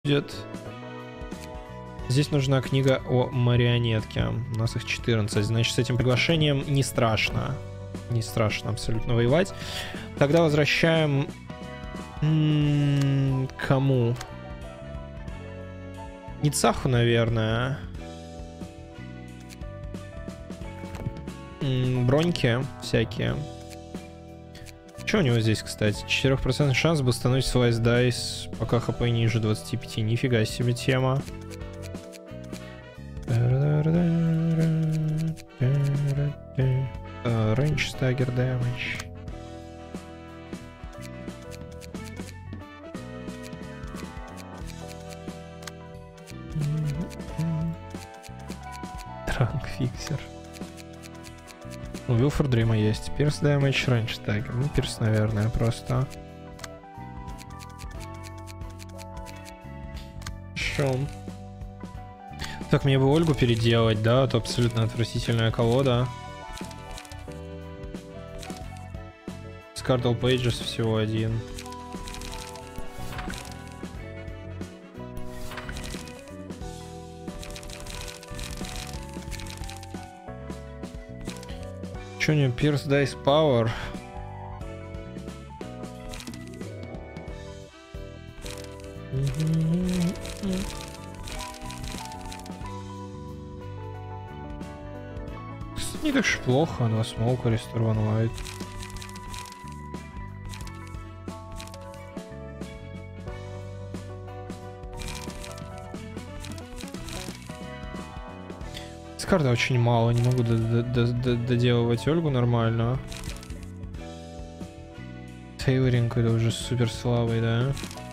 будет. Здесь нужна книга о марионетке. У нас их 14. Значит, с этим приглашением не страшно. Не страшно абсолютно воевать. Тогда возвращаем... Кому? Ницаху, наверное. Броньки всякие. Что у него здесь, кстати? 4% шанс бустануть Slice Dice, пока хп ниже 25. Нифига себе тема. Range Stagger Damage. Транк-фиксер. У Вилфор Дрима есть. Pierce Damage, Range Stagger. Ну, Pierce, наверное, просто. Шо? Так, мне бы Ольгу переделать, да? Это абсолютно отвратительная колода. Discardal Pages всего один. Что у него? Pierce Dice Power. Не так уж плохо, но смолка Restore One Light. Карта очень мало, не могу доделывать Ольгу нормально. Тейлоринг это уже супер слабый, да?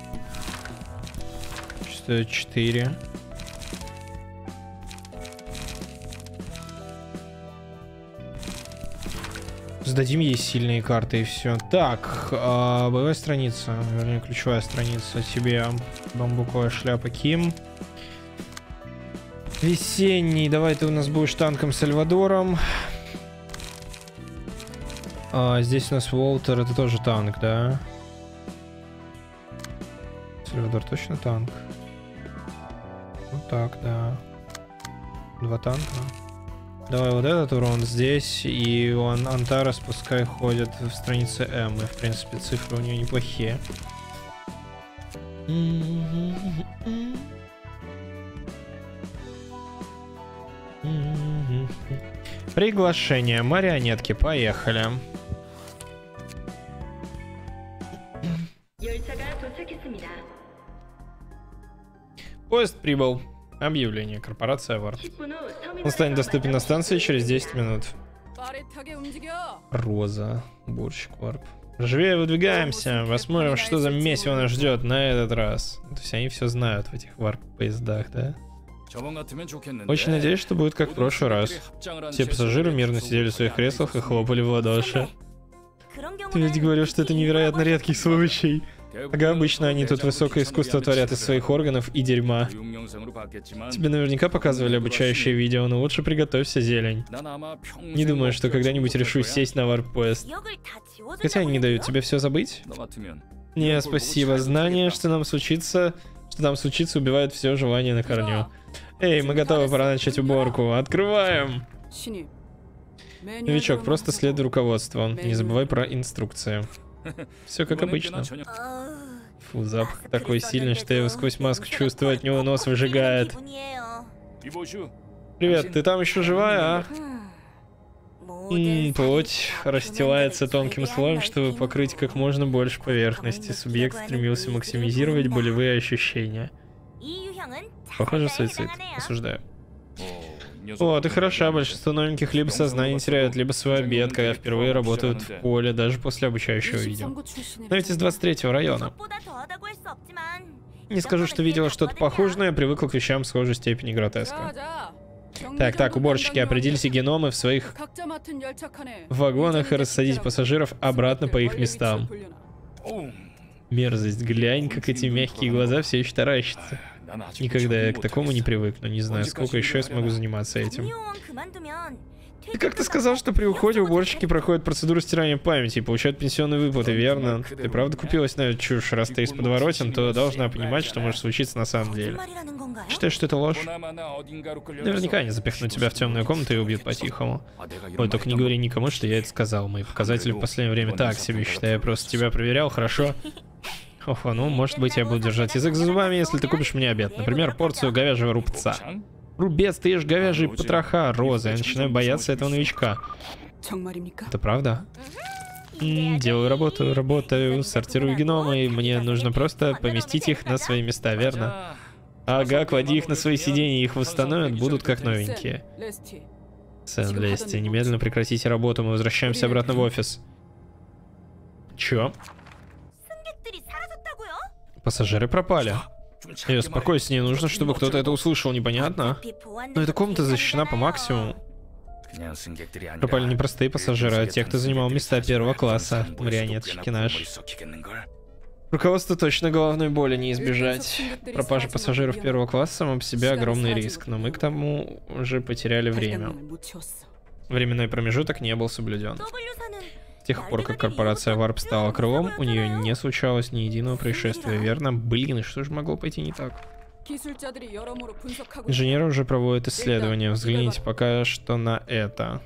Стоит 4. Сдадим ей сильные карты и все. Так, боевая страница, вернее ключевая страница. Тебе бамбуковая шляпа Ким. Весенний, давай ты у нас будешь танком Сальвадором. Здесь у нас Уолтер, это тоже танк, да? Сальвадор точно танк? Вот так, да. 2 танка. Давай вот этот урон здесь, и он Антарес пускай ходит в странице М, и в принципе цифры у нее неплохие. Приглашение марионетки, поехали. Поезд прибыл. Объявление. Корпорация Варп. Он станет доступен на станции через 10 минут. Роза. Уборщик Варп. Живее выдвигаемся. Посмотрим, что за месиво нас ждет на этот раз. То есть они все знают в этих Варп-поездах, да? Очень надеюсь, что будет как в прошлый раз. Все пассажиры мирно сидели в своих креслах и хлопали в ладоши. Ты ведь говорил, что это невероятно редкий случай. Ага, обычно они тут высокое искусство творят из своих органов и дерьма. Тебе наверняка показывали обучающее видео, но лучше приготовься, зелень. Не думаю, что когда-нибудь решусь сесть на варп-поезд. Хотя они не дают тебе все забыть. Не, спасибо. Знание, что нам случится, убивает все желание на корню. Эй, мы готовы, пора начать уборку. Открываем! Новичок, просто следуй руководству. Не забывай про инструкции. Все как обычно. Фу, запах такой сильный, что я его сквозь маску чувствую, от него нос выжигает. Привет, ты там еще живая, а? Плоть расстилается тонким слоем, чтобы покрыть как можно больше поверхности. Субъект стремился максимизировать болевые ощущения. Похоже, суицид. Осуждаю. О, ты хороша. Большинство новеньких либо сознание теряют, либо свой обед, когда впервые работают в поле, даже после обучающего видео. Но ведь из 23-го района. Не скажу, что видела что-то похожее, но я привыкла к вещам схожей степени гротеска. Так, уборщики, определите геномы в своих вагонах и рассадить пассажиров обратно по их местам. Мерзость, глянь, как эти мягкие глаза все еще таращатся. Никогда я к такому не привыкну, не знаю, сколько еще я смогу заниматься этим. Ты как-то сказал, что при уходе уборщики проходят процедуру стирания памяти и получают пенсионные выплаты, верно? Ты правда купилась на эту чушь? Раз ты из подворотен, то должна понимать, что может случиться на самом деле. Считаешь, что это ложь? Наверняка они запихнут тебя в темную комнату и убьют по-тихому. Ой, только не говори никому, что я это сказал. Мои показатели в последнее время так себе, считаю, я просто тебя проверял, хорошо? Ох, ну, может быть, я буду держать язык за зубами, если ты купишь мне обед. Например, порцию говяжьего рубца. Рубец, ты ешь говяжьи потроха, Роза. Я начинаю бояться этого новичка. Это правда? Делаю работу, работаю, сортирую геномы, и мне нужно просто поместить их на свои места, верно? Ага, клади их на свои сиденья, их восстановят, будут как новенькие. Сэн, Лести, немедленно прекратите работу, мы возвращаемся обратно в офис. Чё? Пассажиры пропали. Успокойся, не нужно, чтобы кто-то это услышал, непонятно? Но эта комната защищена по максимуму. Пропали не простые пассажиры, а те, кто занимал места первого класса. Марионетчики наши. Руководству точно головной боли не избежать. Пропажа пассажиров первого класса сама по себе огромный риск, но мы к тому же потеряли время. Временной промежуток не был соблюден. С тех пор, как корпорация Warp стала крылом, у нее не случалось ни единого происшествия, верно? Блин, и что же могло пойти не так? Инженеры уже проводят исследования. Взгляните пока что на это.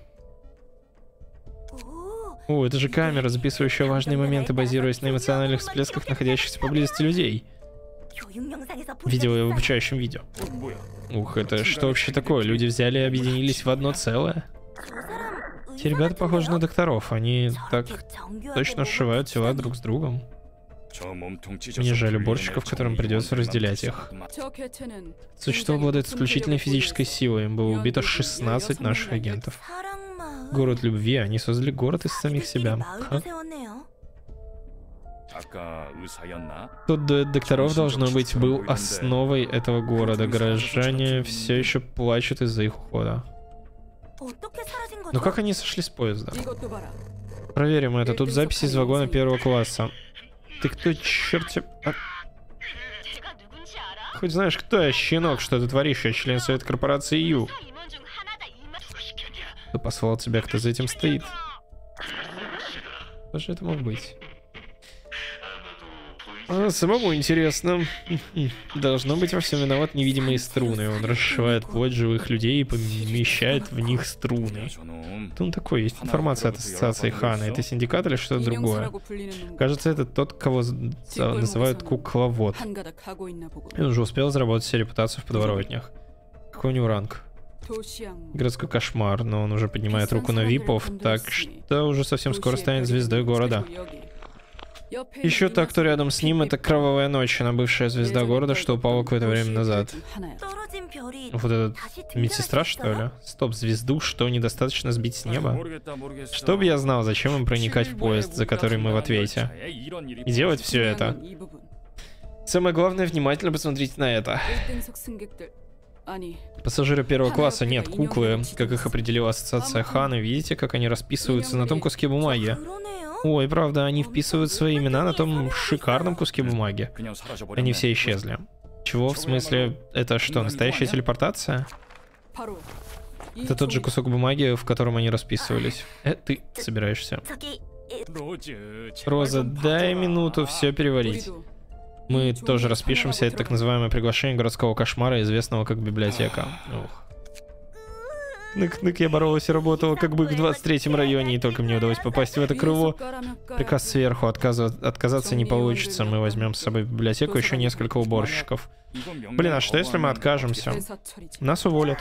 О, это же камера, записывающая важные моменты, базируясь на эмоциональных всплесках находящихся поблизости людей. Видел я в обучающем видео. Ух, это что вообще такое? Люди взяли и объединились в одно целое? Те ребята похожи на докторов, они так точно сшивают тела друг с другом. Мне жаль уборщиков, которым придется разделять их. Существо обладает исключительной физической силой, им было убито 16 наших агентов. Город любви, они создали город из самих себя. Ха? Тот дуэт докторов, должно быть, был основой этого города. Горожане все еще плачут из-за их ухода. Но как они сошли с поезда? Проверим это. Тут запись из вагона первого класса. Ты кто, черт тебя... Хоть знаешь, кто я, щенок, что ты творишь? Я член совета корпорации Ю. Кто послал тебя, кто за этим стоит? Что же это мог быть? Самому интересно. Должно быть, во всем виноват невидимые струны. Он расшивает плоть живых людей и помещает в них струны. Кто он такой? Есть информация от ассоциации Хана. Это синдикат или что-то другое? Кажется, это тот, кого называют кукловод. И он уже успел заработать себе репутацию в подворотнях. Какой у него ранг? Городской кошмар, но он уже поднимает руку на випов, так что уже совсем скоро станет звездой города. Еще так, кто рядом с ним, это Кровавая Ночь, она бывшая звезда города, что упала какое-то время назад. Вот этот медсестра, что ли? Стоп, звезду, что недостаточно сбить с неба? Чтоб я знал, зачем им проникать в поезд, за который мы в ответе. И делать все это. Самое главное, внимательно посмотрите на это. Пассажиры первого класса, нет, куклы, как их определила ассоциация Хана. Видите, как они расписываются на том куске бумаги? Ой, правда, они вписывают свои имена на том шикарном куске бумаги. Они все исчезли. Чего? В смысле, это что, настоящая телепортация? Это тот же кусок бумаги, в котором они расписывались. Ты собираешься? Роза, дай минуту все переварить. Мы тоже распишемся, это так называемое приглашение городского кошмара, известного как библиотека. Ух. Кнык-кнык, я боролась и работала как бы в 23-м районе, и только мне удалось попасть в это крыло. Приказ сверху, отказаться не получится. Мы возьмем с собой в библиотеку еще несколько уборщиков. Блин, а что если мы откажемся? Нас уволят.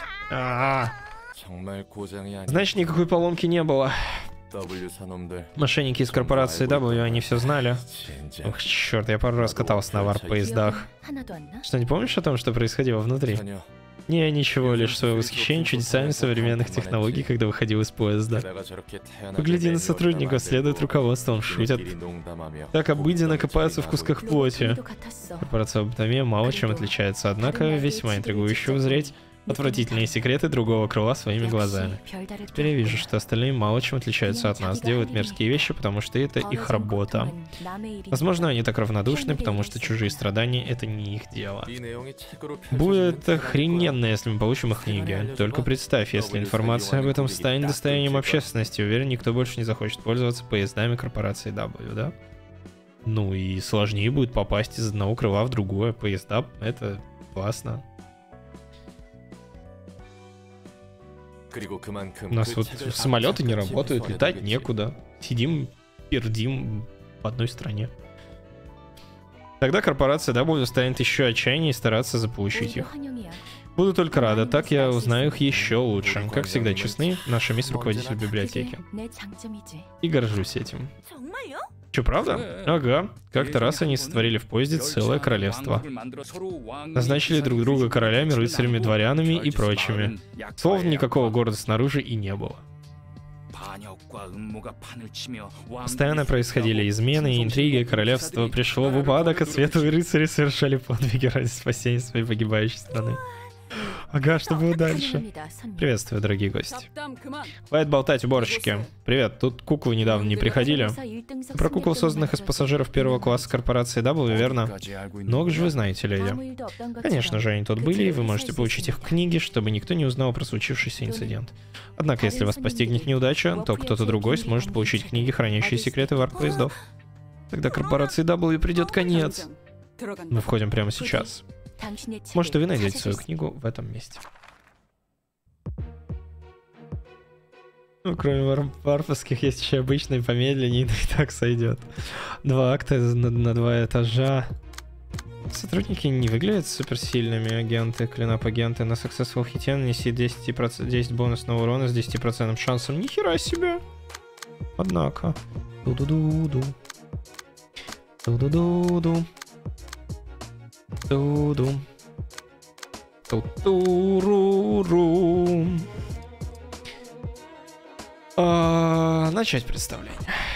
Значит, никакой поломки не было. Мошенники из корпорации W, они все знали. Ох, черт, я пару раз катался на варп-поездах. Что, не помнишь о том, что происходило внутри? Не, ничего, лишь свое восхищение чудесами современных технологий, когда выходил из поезда. Погляди на сотрудников, следует руководством, шутят. Так обыденно копаются в кусках плоти. Корпорация Оптомия мало чем отличается, однако весьма интригующе узреть, отвратительные секреты другого крыла своими глазами. Теперь я вижу, что остальные мало чем отличаются от нас, делают мерзкие вещи, потому что это их работа. Возможно, они так равнодушны, потому что чужие страдания — это не их дело. Будет охрененно, если мы получим их книги. Только представь, если информация об этом станет достоянием общественности, уверен, никто больше не захочет пользоваться поездами корпорации W, да? Ну и сложнее будет попасть из одного крыла в другое. Поезда — это классно. У нас вот самолеты не работают, летать некуда. Сидим, пердим в одной стране. Тогда корпорация W станет еще отчаяннее стараться заполучить их. Буду только рада, так я узнаю их еще лучше. Как всегда честны, наша мисс руководитель библиотеки. И горжусь этим. Че, правда? Ага. Как-то раз они сотворили в поезде целое королевство. Назначили друг друга королями, рыцарями, дворянами и прочими. Словно никакого города снаружи и не было. Постоянно происходили измены и интриги, королевство пришло в упадок, а светлые рыцари совершали подвиги ради спасения своей погибающей страны. Ага, что было дальше? Приветствую, дорогие гости. Хватит болтать, уборщики. Привет, тут куклы недавно не приходили. Про кукол, созданных из пассажиров первого класса корпорации W, верно? Много же вы знаете, леди. Конечно же, они тут были, и вы можете получить их книги, чтобы никто не узнал про случившийся инцидент. Однако, если вас постигнет неудача, то кто-то другой сможет получить книги, хранящие секреты варп-поездов. Тогда корпорации W придет конец. Мы входим прямо сейчас. Может, и вы найдете свою книгу в этом месте. Ну, кроме варповских, есть еще обычные помедленнее, и так сойдет. 2 акта на 2 этажа. Сотрудники не выглядят суперсильными. Агенты, клинап-агенты. На Successful хите нанеси 10 бонусного урона с 10% шансом. Нихера себе! Однако. Ду-ду-ду-ду. Ду-ду-ду-ду. Ту-ду. Ту-ту-ру-ру. Начать представление.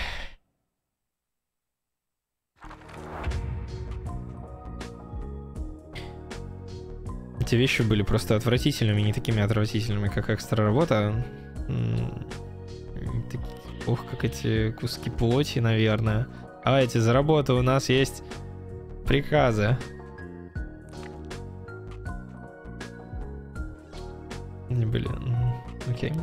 Эти вещи были просто отвратительными, не такими отвратительными, как экстра работа. Ох, как эти куски плоти, наверное. Давайте, за работу у нас есть приказы. Не были. Окей.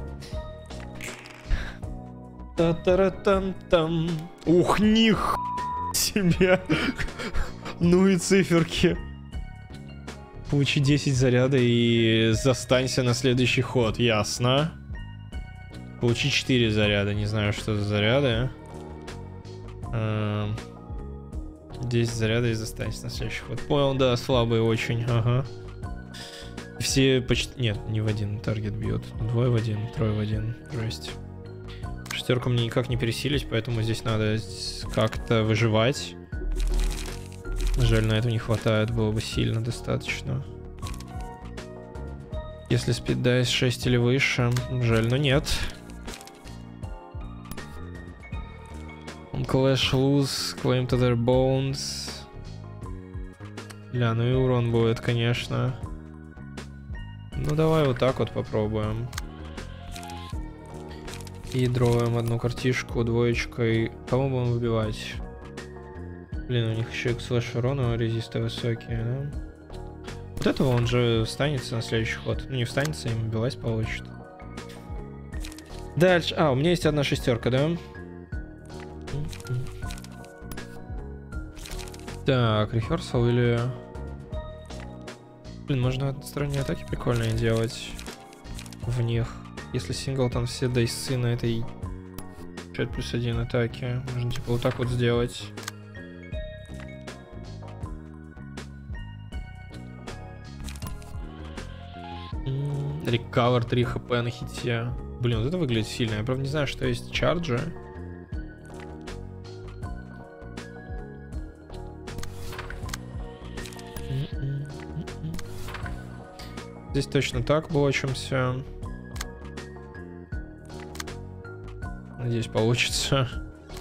Та-та-ра-там-там. Ух, них себе. Ну и циферки. Получи 10 заряда и застанься на следующий ход. Ясно. Получи 4 заряда. Не знаю, что за заряды. 10 заряда и застанься на следующий ход. Понял, да, слабые очень. Ага. Все почти... Нет, не в один таргет бьет. 2 в 1, 3 в 1. Жесть. Шестерку мне никак не пересилить, поэтому здесь надо как-то выживать. Жаль, на это не хватает, было бы сильно достаточно. Если speed dice 6 или выше, жаль, но нет. Clash lose, claim to their bones. Ля, ну и урон будет, конечно. Ну давай вот так вот попробуем. И дроваем одну картишку двоечкой. Кому будем выбивать? Блин, у них еще к слэш урону резисты высокие, да? Вот этого он же встанется на следующий ход. Ну не встанется, им убивать получит. Дальше. У меня есть одна шестерка, да? Так, реферсал или... Блин, можно односторонние атаки прикольные делать в них. Если синглтон все дайсы на этой 5+1 атаке. Можно типа вот так вот сделать. Recover 3 хп на хите. Блин, вот это выглядит сильно. Я правда не знаю, что есть чарджи. Здесь точно так блочимся. Надеюсь, получится.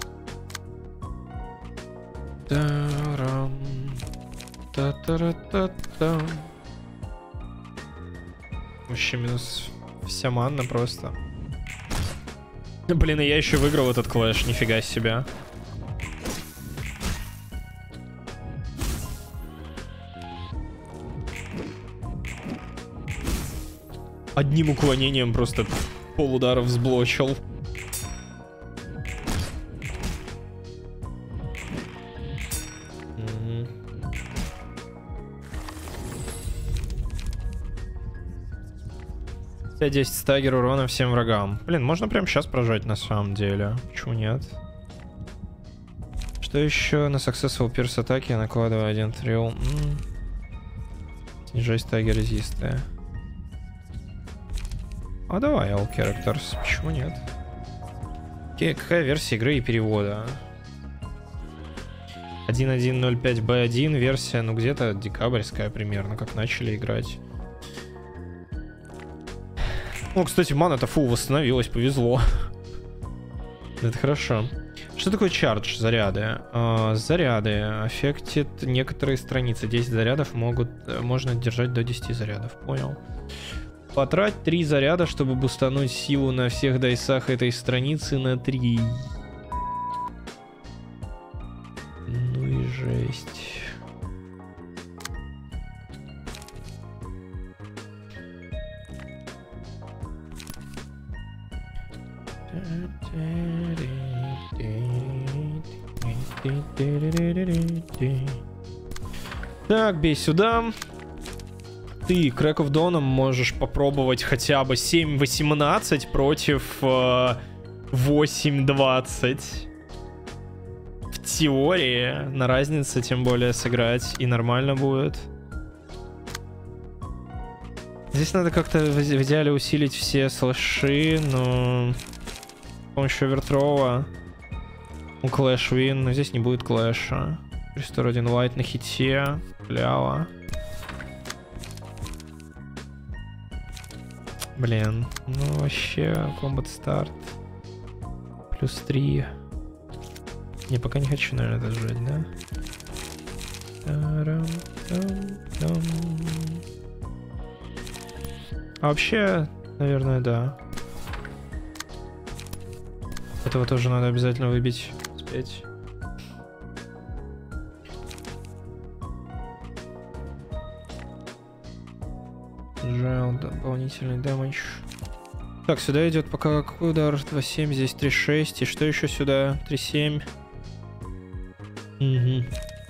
Та-рам. Та-та-ра-та-там. Вообще минус вся манна просто. Блин, и я еще выиграл этот клэш, нифига себе. Одним уклонением просто полудара взблочил. Угу. 10 стагер урона всем врагам. Блин, можно прямо сейчас прожать на самом деле. Почему нет? Что еще? На Successful Pierce атаки я накладываю 1 трилл. Снижай стагер резисты. А давай All Characters, почему нет? Какая версия игры и перевода? 1.1.05B1 версия, ну где-то декабрьская примерно, как начали играть. О, кстати, мана-то фул восстановилась, повезло. Это хорошо. Что такое чардж? Заряды. Заряды. Аффектит некоторые страницы. 10 зарядов можно держать до 10 зарядов. Понял. Потрать 3 заряда, чтобы бустануть силу на всех дайсах этой страницы на 3. Ну и жесть. Так, бей сюда. Ты, Crack of Dawn, можешь попробовать хотя бы 7-18 против 8-20. В теории на разнице тем более сыграть и нормально будет. Здесь надо как-то в идеале усилить все слэши, но с помощью овертрова у Clash Win, но здесь не будет клэша. Restore 1 White на хите, кляво. Блин, ну вообще, Combat Start. Плюс 3. Не, пока не хочу, наверное, дожать, да? А вообще, наверное, да. Этого тоже надо обязательно выбить. Успеть. Жаль, дополнительный дэмэдж. Так, сюда идет пока какой удар? 2.7, здесь 3.6. И что еще сюда? 3.7. Угу.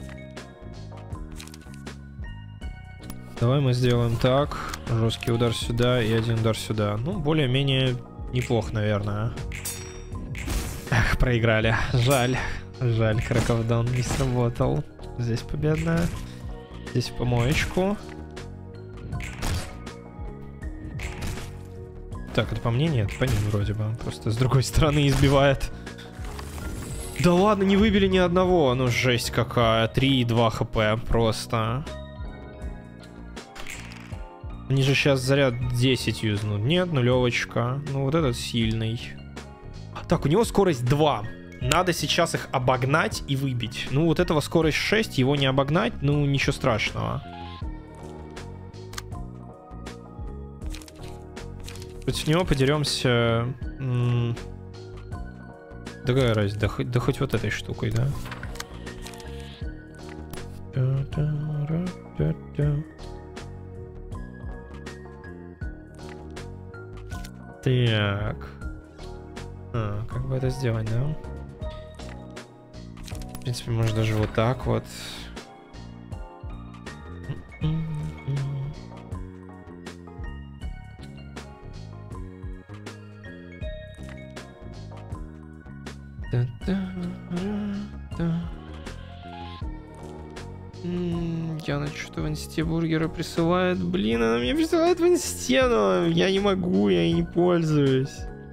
Давай мы сделаем так. Жесткий удар сюда и один удар сюда. Ну, более-менее неплохо, наверное. Эх, проиграли. Жаль. Жаль, Crack of Dawn не сработал. Здесь победная. Здесь в помоечку. Так, это по мне? Нет, по ним вроде бы. Просто с другой стороны избивает. Да ладно, не выбили ни одного. Ну, жесть какая. 3,2 хп просто. Они же сейчас заряд 10 юзнут. Нет, нулевочка. Ну, вот этот сильный. Так, у него скорость 2. Надо сейчас их обогнать и выбить. Ну, вот этого скорость 6, его не обогнать, ну, ничего страшного. Против него подеремся. Да какая разница? Да хоть вот этой штукой, да? Так. Как бы это сделать, да? В принципе, может даже вот так вот. Яна что-то в инсте бургера присылает. Блин, она мне присылает в инсте, но я не могу, я и не пользуюсь.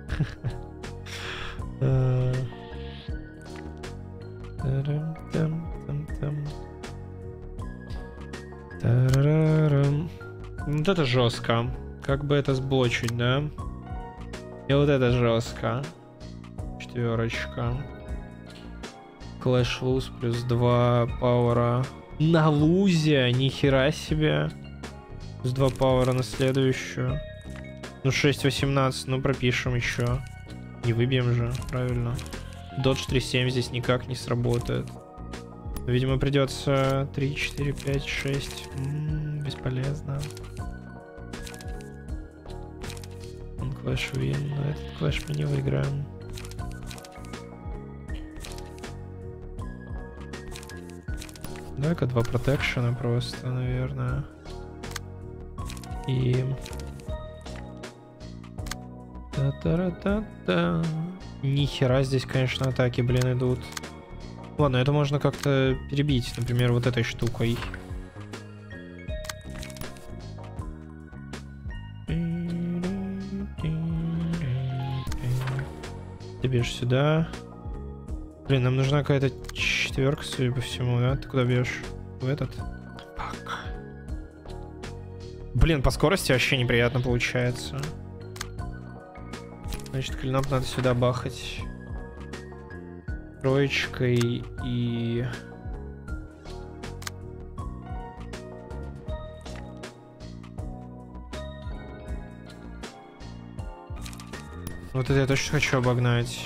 Вот это жестко. Как бы это сблочить, да? И вот это жестко. 4. Clash Lose плюс 2 пауэра. На лузе, нихера себе. Плюс 2 пауэра на следующую. Ну 6.18, ну пропишем еще. Не выбьем же, правильно. Dodge 3.7 здесь никак не сработает. Видимо, придется 3, 4, 5, 6. Бесполезно. Clash win, но этот Clash мы не выиграем. Давай-ка 2 протекшена просто, наверное. И... Та-та-та-та-та. Нихера здесь, конечно, атаки, блин, идут. Ладно, это можно как-то перебить, например, вот этой штукой. Ты бежишь сюда. Блин, нам нужна какая-то четверка, судя по всему, да? Ты куда бежишь? В этот? Блин, по скорости вообще неприятно получается. Значит, клинап надо сюда бахать. Троечкой и... Вот это я точно хочу обогнать.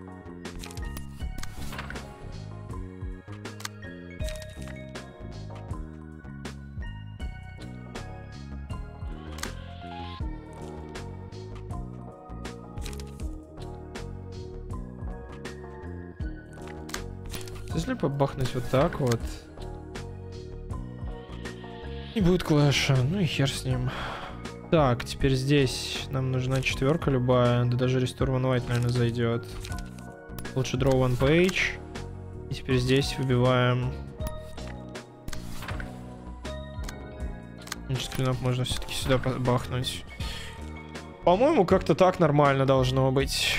Если побахнуть вот так вот, не будет клэша, ну и хер с ним. Так, теперь здесь нам нужна четверка любая, да даже Restore One White, наверное, зайдет. Лучше Draw One Page. И теперь здесь выбиваем. Значит, клинап можно все-таки сюда бахнуть. По-моему, как-то так нормально должно быть.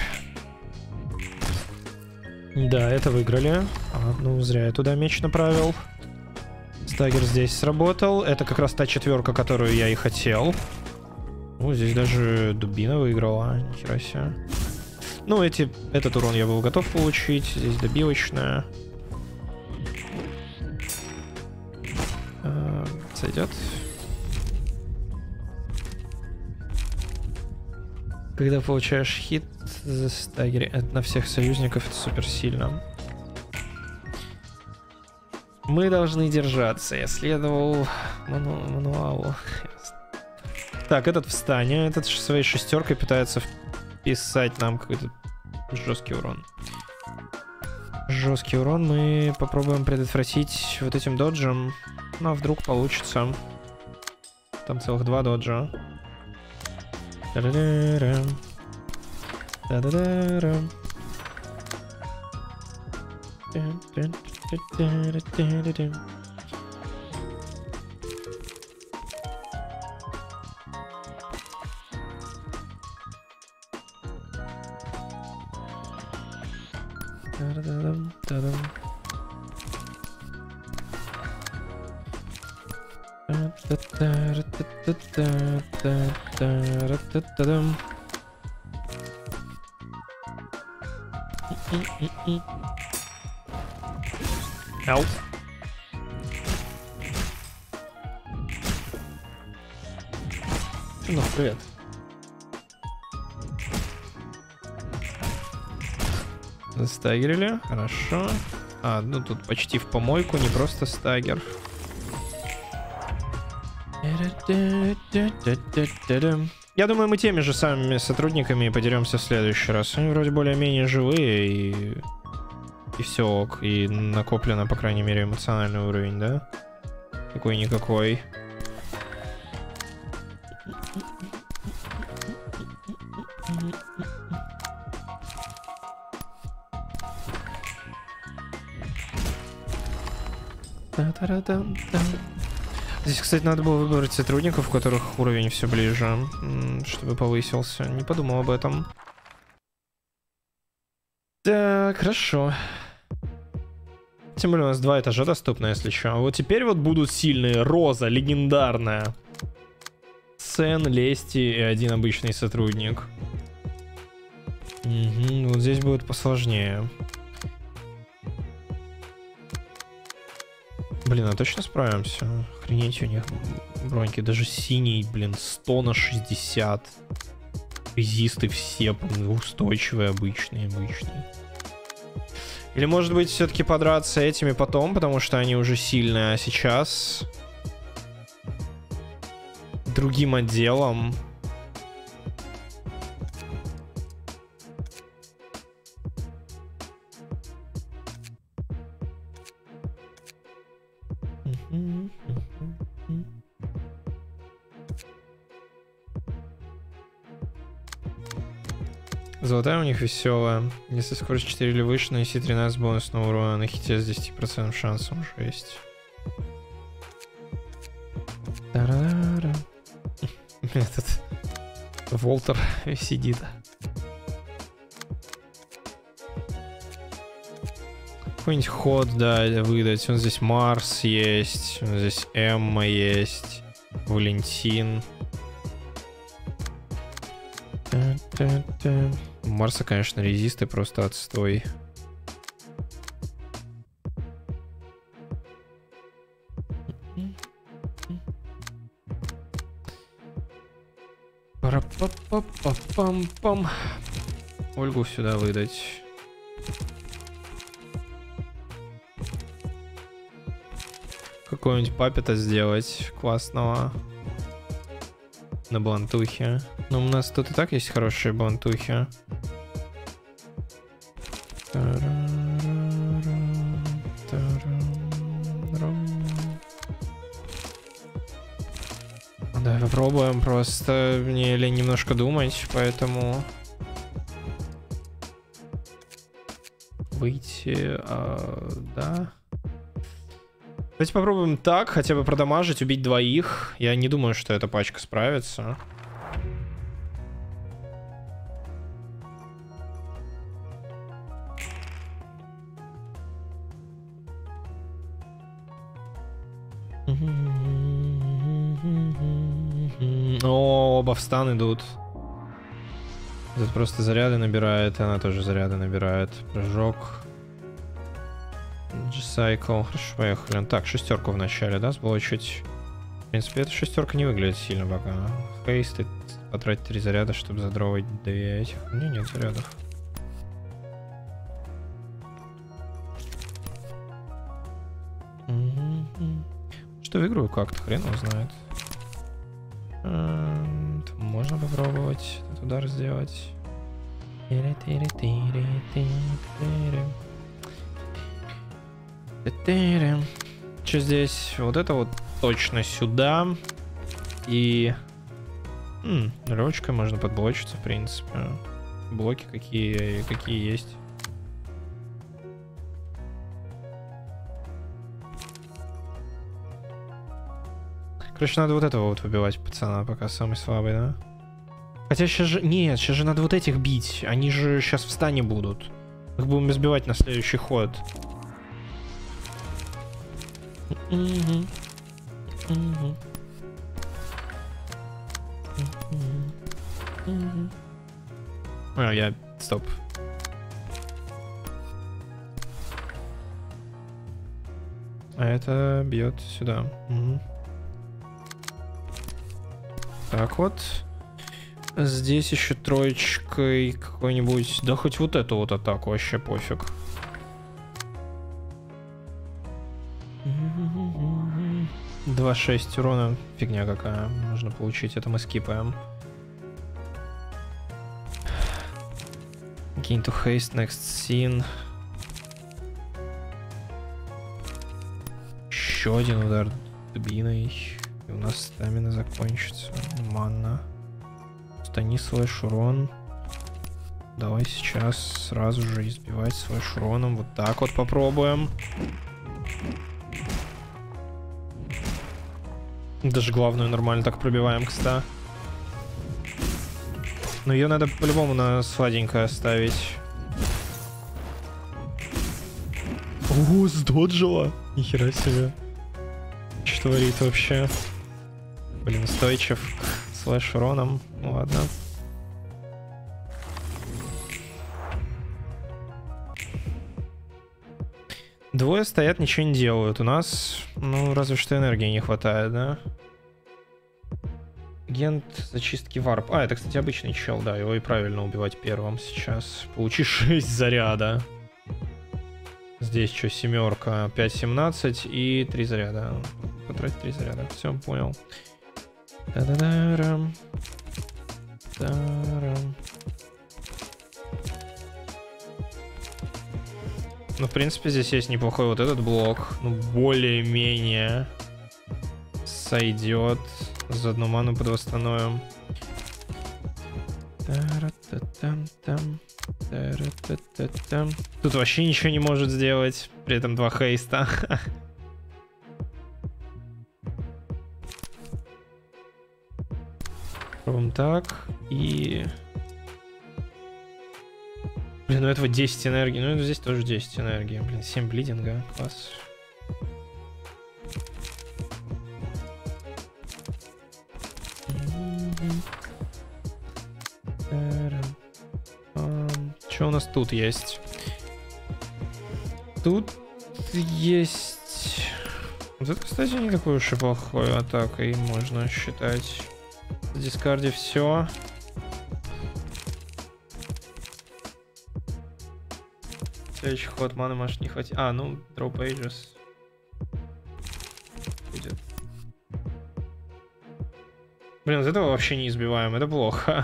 Да, это выиграли. Ну, зря я туда меч направил. Стагер здесь сработал. Это как раз та четверка, которую я и хотел. Ну, здесь даже дубина выиграла. Нихера себе. Ну, этот урон я был готов получить. Здесь добивочная. Сойдет. Когда получаешь хит за стагер, это на всех союзников, это супер сильно. Мы должны держаться. Я следовал мануалу. Так, этот встанет. Этот своей шестеркой пытается вписать нам какой-то жесткий урон. Жесткий урон мы попробуем предотвратить вот этим доджем. Ну, а вдруг получится. Там целых 2 доджа. Та-да-да-рам. Та-да-да-рам. Та-та-та-та-та-та-та-та. Та-да-дам, та-дам. Та-та-та-та-та-та-та-та-та-дам. Ау. Ну, привет. Стагерили, хорошо. Ну тут почти в помойку, не просто стагер. Я думаю, мы теми же самыми сотрудниками подеремся в следующий раз. Они вроде более-менее живые и все ок. И накоплено, по крайней мере, эмоциональный уровень, да? Какой-никакой. Здесь, кстати, надо было выбрать сотрудников, у которых уровень все ближе, чтобы повысился. Не подумал об этом. Так, хорошо. Тем более у нас 2 этажа доступны, если что. Вот теперь вот будут сильные. Роза, легендарная. Сен, Лести и 1 обычный сотрудник. Угу, вот здесь будет посложнее. Блин, а точно справимся? Охренеть, у них броньки. Даже синий, блин, 100 на 60. Резисты все устойчивые, обычные. Или может быть все-таки подраться этими потом, потому что они уже сильные, а сейчас другим отделом. Золотая у них веселая. Если скорость 4 или выше, нанеси 13 бонусного урона на хите с 10% шансом 6. Этот Волтер сидит. Какой-нибудь ход, да, выдать. Он здесь Марс есть, здесь Эмма есть, Валентин. У Марса, конечно, резисты просто отстой. Пам-пам. Ольгу сюда выдать. Какого-нибудь папета сделать классного. На блантухе. Но у нас тут и так есть хорошие блантухи. Давай попробуем, просто мне лень немножко думать, поэтому выйти, да. Давайте попробуем так, хотя бы продамажить, убить двоих. Я не думаю, что эта пачка справится. О, оба в стан идут. Тут просто заряды набирает, и она тоже заряды набирает. Прыжок. G-Cycle. Хорошо, поехали. Так, шестерку в начале, да, сблочить. В принципе, эта шестерка не выглядит сильно пока. Хейст, потратить 3 заряда, чтобы задровать 2 этих. У меня нет зарядов. Что выиграю как-то, хрен его знает. Можно попробовать этот удар сделать. Что здесь? Вот это вот точно сюда. И ручкой можно подблочиться, в принципе. Блоки какие есть. Короче, надо вот этого вот выбивать, пацана, пока самый слабый, да? Хотя сейчас же... Нет, сейчас же надо вот этих бить. Они же сейчас в стане будут. Их будем избивать на следующий ход. Стоп. А это бьет сюда. Так вот. Здесь еще троечкой какой-нибудь... Да хоть вот эту вот атаку, вообще пофиг. — 2-6 урона. Фигня какая. Можно получить. Это мы скипаем. Gain to haste, next scene. Еще один удар дубиной. И у нас стамина закончится. Манна. Стани слэш урон. Давай сейчас сразу же избивать слэш уроном. Вот так вот попробуем. Даже главную нормально так пробиваем к 100. Но ее надо по-любому на сладенькое оставить. О, сдоджила! Нихера себе. Что творит вообще? Блин, устойчив. Слэш уроном. Ну, ладно. Двое стоят, ничего не делают. У нас, ну, разве что энергии не хватает, да? Агент зачистки варп. А, это, кстати, обычный чел, да, его и правильно убивать первым сейчас. Получи 6 заряда. Здесь что, семерка, 5-17 и 3 заряда. Потратить 3 заряда. Все, понял. Та-да-да-рам. Та-рам. Ну, в принципе, здесь есть неплохой вот этот блок. Ну, более-менее сойдет. За одну ману подвосстановим. Тут вообще ничего не может сделать. При этом 2 хейста. Пробуем так. И... Блин, ну этого 10 энергии. Ну, здесь тоже 10 энергии. Блин, 7 блидинга. Класс. Что у нас тут есть? Тут есть... Вот это, кстати, не такой уж и плохой атакой, можно считать. В дискарде все. Следующий ход маны может не хватить. А, ну, Draw Pages. Будет. Блин, вот этого вообще не избиваем, это плохо.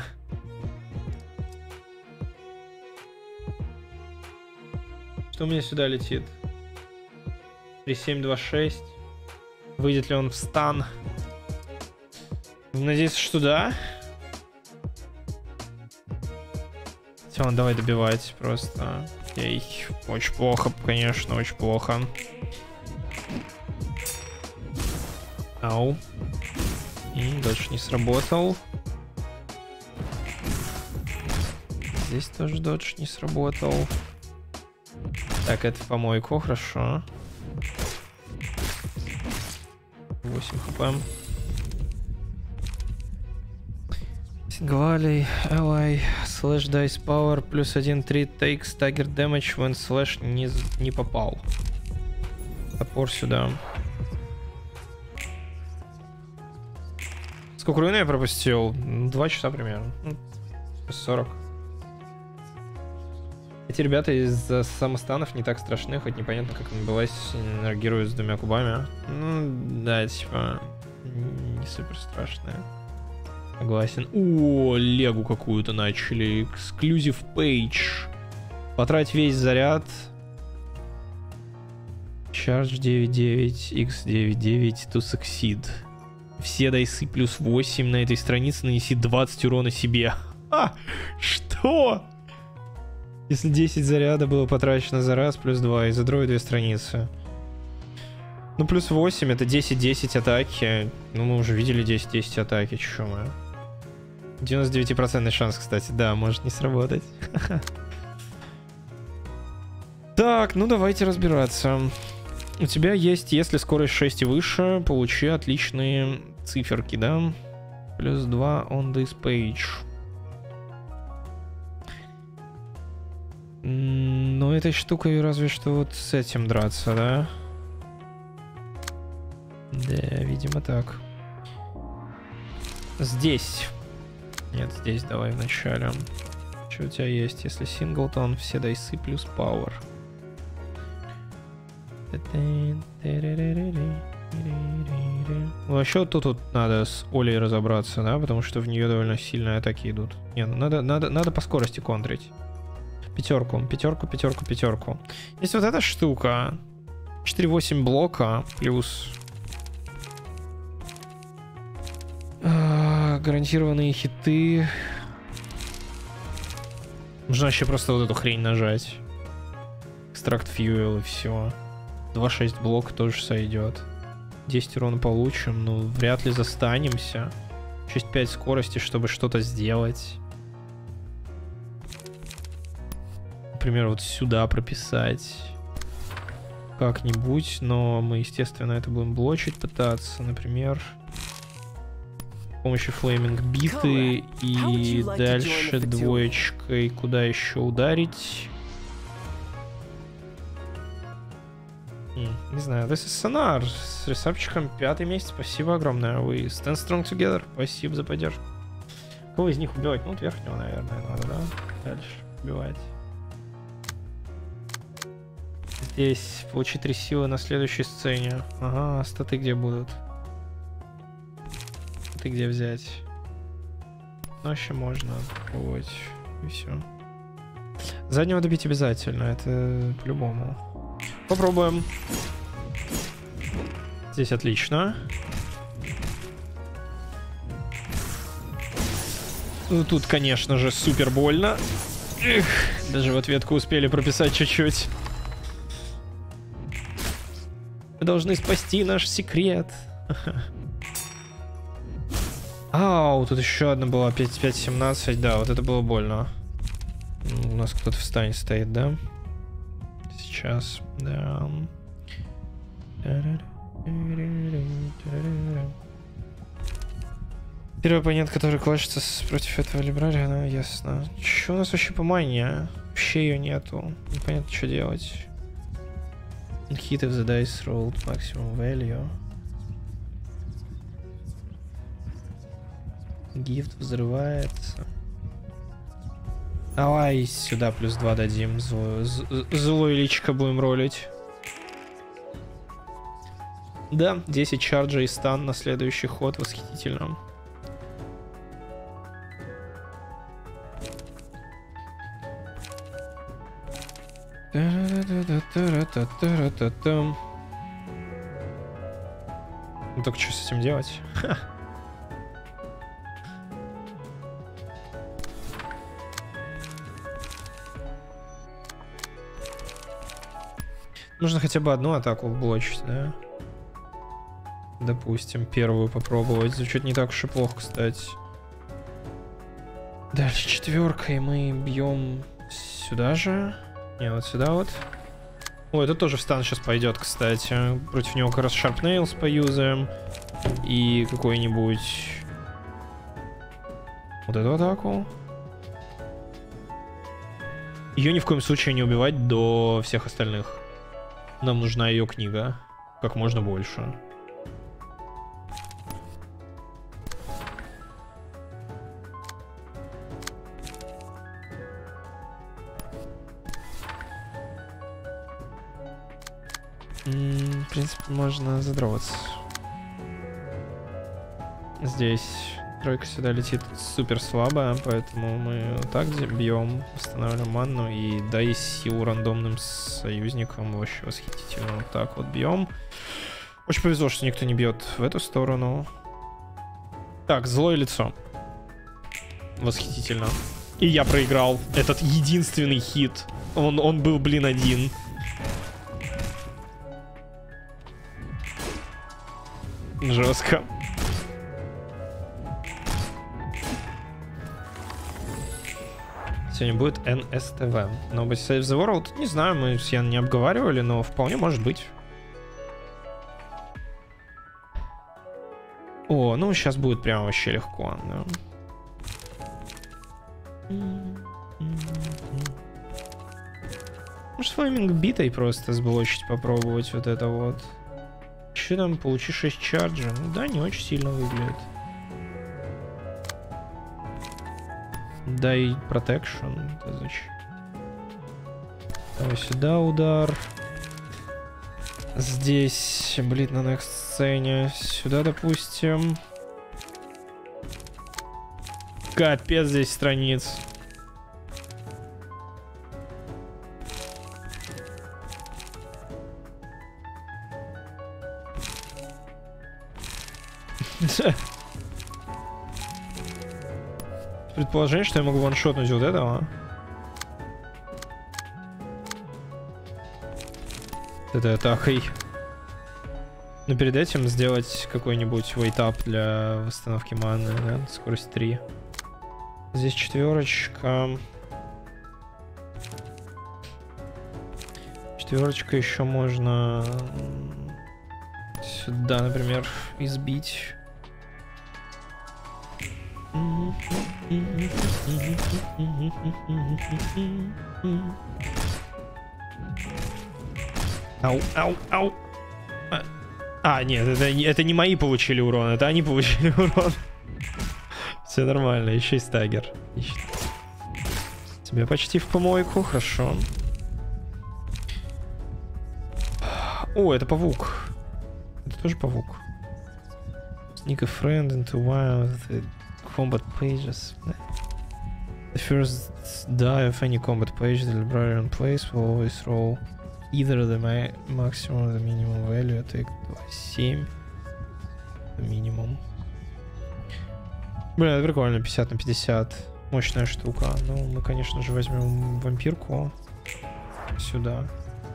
Что у меня сюда летит? 3726. Выйдет ли он в стан? Надеюсь, что да. Все, давай добивать просто. Ей, очень плохо, конечно, очень плохо. Ау. Дальше не сработал. Здесь тоже додж не сработал. Так, это в помойку, хорошо. 8 хп. Сингвалей, ally, slash dice power, плюс 1-3 takes stagger damage when slash не попал. Топор сюда. Сколько руины я пропустил? 2 часа примерно. 40. Эти ребята из-за самостанов не так страшны, хоть непонятно, как набилась, энергируют с 2 кубами. Ну, да, типа, не супер страшные. Согласен. О, легу какую-то начали. Exclusive page. Потратить весь заряд. Charge 9.9, X9.9 to succeed. Все дайсы плюс 8 на этой странице, нанеси 20 урона себе. А, что? Если 10 заряда было потрачено за раз, плюс 2, и за дрой 2 страницы. Ну, плюс 8, это 10-10 атаки. Ну, мы уже видели 10-10 атаки, чё мы. 99% шанс, кстати, да, может не сработать. Так, ну давайте разбираться. У тебя есть, если скорость 6 и выше, получи отличные циферки, да? Плюс 2 on this page. Ну, этой штукой разве что вот с этим драться, да? Да, видимо так. Здесь. Нет, здесь давай вначале. Что у тебя есть? Если синглтон, все дайсы плюс пауэр. Вообще тут надо с Олей разобраться, да? Потому что в нее довольно сильные атаки идут. Не, ну надо по скорости контрить. Пятерку. Есть вот эта штука. 4-8 блока плюс гарантированные хиты. Нужно вообще просто вот эту хрень нажать. Extract Fuel и все. 2-6 блок тоже сойдет. 10 урона получим, но вряд ли застанемся. 6-5 скорости, чтобы что-то сделать. Например, вот сюда прописать как-нибудь, но мы, естественно, это будем блочить пытаться, например, с помощью флейминг биты и дальше двоечкой куда еще ударить. Не знаю, this is Sonar с ресапчиком 5-й месяц. Спасибо огромное. We stand strong together. Спасибо за поддержку. Кого из них убивать? Ну, вот верхнего, наверное, надо, да? Дальше убивать. Здесь получить 3 силы на следующей сцене. Ага, статы где будут? Статы где взять? Ну, вообще можно попробовать. И все. Заднего добить обязательно, это по-любому. Попробуем. Здесь отлично. Ну, тут, конечно же, супер больно. Эх, даже в ответку успели прописать чуть-чуть. Мы должны спасти наш секрет. Ау, тут еще одна была 5-17. Да, вот это было больно. У нас кто-то в стане стоит, да? Сейчас, да. Первый оппонент, который клашется против этого либрария, ясно. Че у нас вообще по мане? Вообще ее нету. Непонятно, что делать. Hit if the dice rolled maximum value. Gift взрывается. Давай сюда плюс 2 дадим. Злой личико будем ролить. Да, 10 чарджа и стан на следующий ход. Восхитительно. Ну, только что с этим делать? Нужно хотя бы одну атаку блочить, да? Допустим, первую попробовать. Звучит не так уж и плохо, кстати. Дальше 4, и мы бьем сюда же. Не, вот сюда вот. О, это тоже в стан сейчас пойдет, кстати. Против него как раз Sharp Nails поюзаем. И какой-нибудь... Вот эту атаку. Ее ни в коем случае не убивать до всех остальных. Нам нужна ее книга. Как можно больше. В принципе, можно задроваться. Здесь тройка сюда летит супер слабо, поэтому мы так бьем, восстанавливаем манну и дай силу рандомным союзникам. Вообще восхитительно. Вот так вот бьем. Очень повезло, что никто не бьет в эту сторону. Так, злое лицо. Восхитительно. И я проиграл этот единственный хит. Он был, блин, один. Жестко. Сегодня будет NSTV. Но Save the World, не знаю, мы с Ян не обговаривали, но вполне может быть. О, ну сейчас будет прям вообще легко. Да. Может, флейминг битой просто сблочить, попробовать вот это вот. Че там, получи 6 чарджа? Ну да, не очень сильно выглядит. Дай протекшн. Это зачем? Давай сюда удар. Здесь, блин, на next сцене. Сюда, допустим. Капец, здесь страниц. Предположение, что я могу ваншотнуть вот этого. Этой атакой. Но перед этим сделать какой-нибудь вейтап для восстановки маны, да? Скорость 3. Здесь 4. 4 еще можно сюда, например, избить. Ау, ау, ау. Нет, это не мои получили урон, это они получили урон. Все нормально, еще и стагер. Тебе почти в помойку, хорошо. О, это павук. Это тоже павук. Sneak a friend into one of the combat pages. The first die of any combat page the librarian plays will always roll either the maximum or the minimum value. Take 7. Минимум. Бля, это прикольно, 50 на 50. Мощная штука. Ну, мы, конечно же, возьмем вампирку сюда.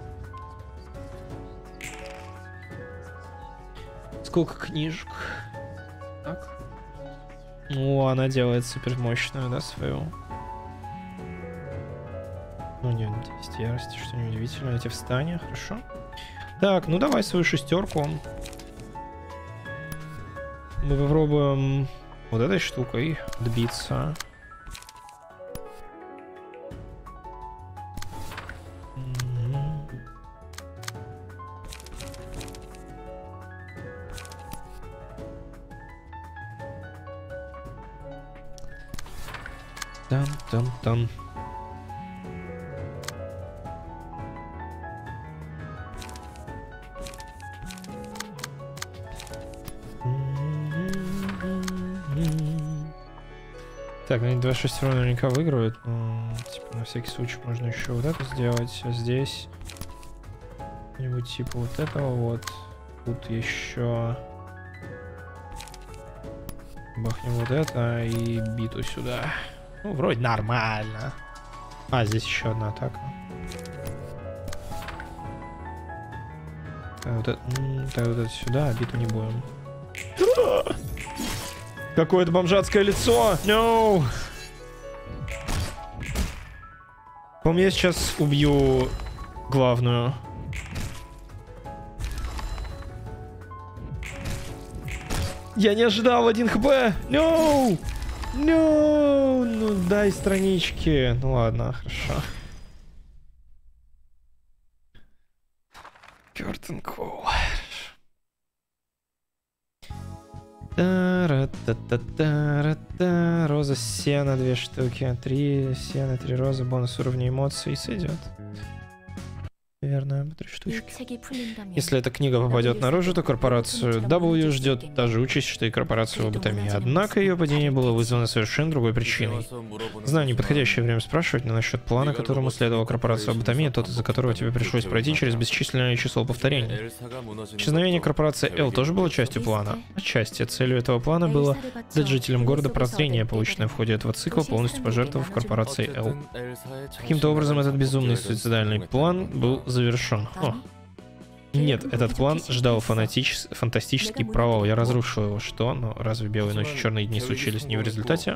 Сколько книжек? Так. Ну, она делает супер мощную, да, свою. Ну, нет, 10 ярости, что неудивительно. Эти встания, хорошо. Так, ну давай свою шестерку. Мы попробуем вот этой штукой отбиться. Там. Так, они 2-6 ровно наверняка выиграют. Типа, на всякий случай можно еще вот это сделать. А здесь что-нибудь типа вот этого вот. Тут еще бахнем вот это и биту сюда. Ну, вроде нормально. Здесь еще одна атака. Так, вот это сюда, а биту не будем. Какое-то бомжатское лицо! No! По-моему, я сейчас убью главную. Я не ожидал 1 хп! No! No! Ну дай странички. Ну ладно, хорошо. Curtain Call. Роза сена 2 штуки. 3 сена, 3 розы. Бонус уровня эмоций. Сойдет. Наверное, 3 штучки. Если эта книга попадет наружу, то корпорацию W ждет та же участь, что и корпорацию лоботомии. Однако ее падение было вызвано совершенно другой причиной. Знаю, неподходящее время спрашивать, но насчет плана, которому следовала корпорация лоботомии, тот, из-за которого тебе пришлось пройти через бесчисленное число повторений. Исчезновение корпорации L тоже было частью плана. Отчасти целью этого плана было дать жителям города прозрение, полученное в ходе этого цикла, полностью пожертвовав корпорацией L. Каким-то образом этот безумный суицидальный план был завершен. Нет, этот план ждал фантастический провал. Я разрушил его. Что? Но разве белые ночи и черные дни случились не в результате?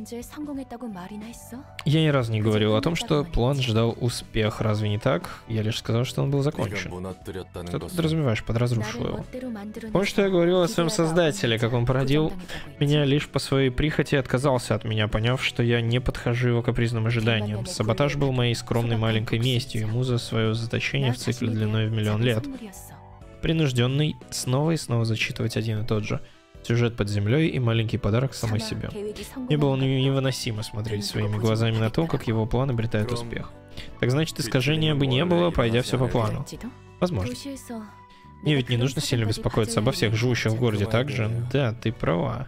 Я ни разу не говорил о том, что план ждал успех. Разве не так? Я лишь сказал, что он был закончен. Что ты подразумеваешь под разрушил его? Помнишь, что я говорил о своем создателе, как он породил меня лишь по своей прихоти и отказался от меня, поняв, что я не подхожу его капризным ожиданиям. Саботаж был моей скромной маленькой местью ему за свое заточение в цикле длиной в 1 000 000 лет. Принужденный снова и снова зачитывать один и тот же сюжет под землей и маленький подарок самой себе. Мне было невыносимо смотреть своими глазами на то, как его план обретает успех. Так значит, искажения бы не было, пройдя все по плану. Возможно. Мне ведь не нужно сильно беспокоиться обо всех живущих в городе, так же? Да, ты права.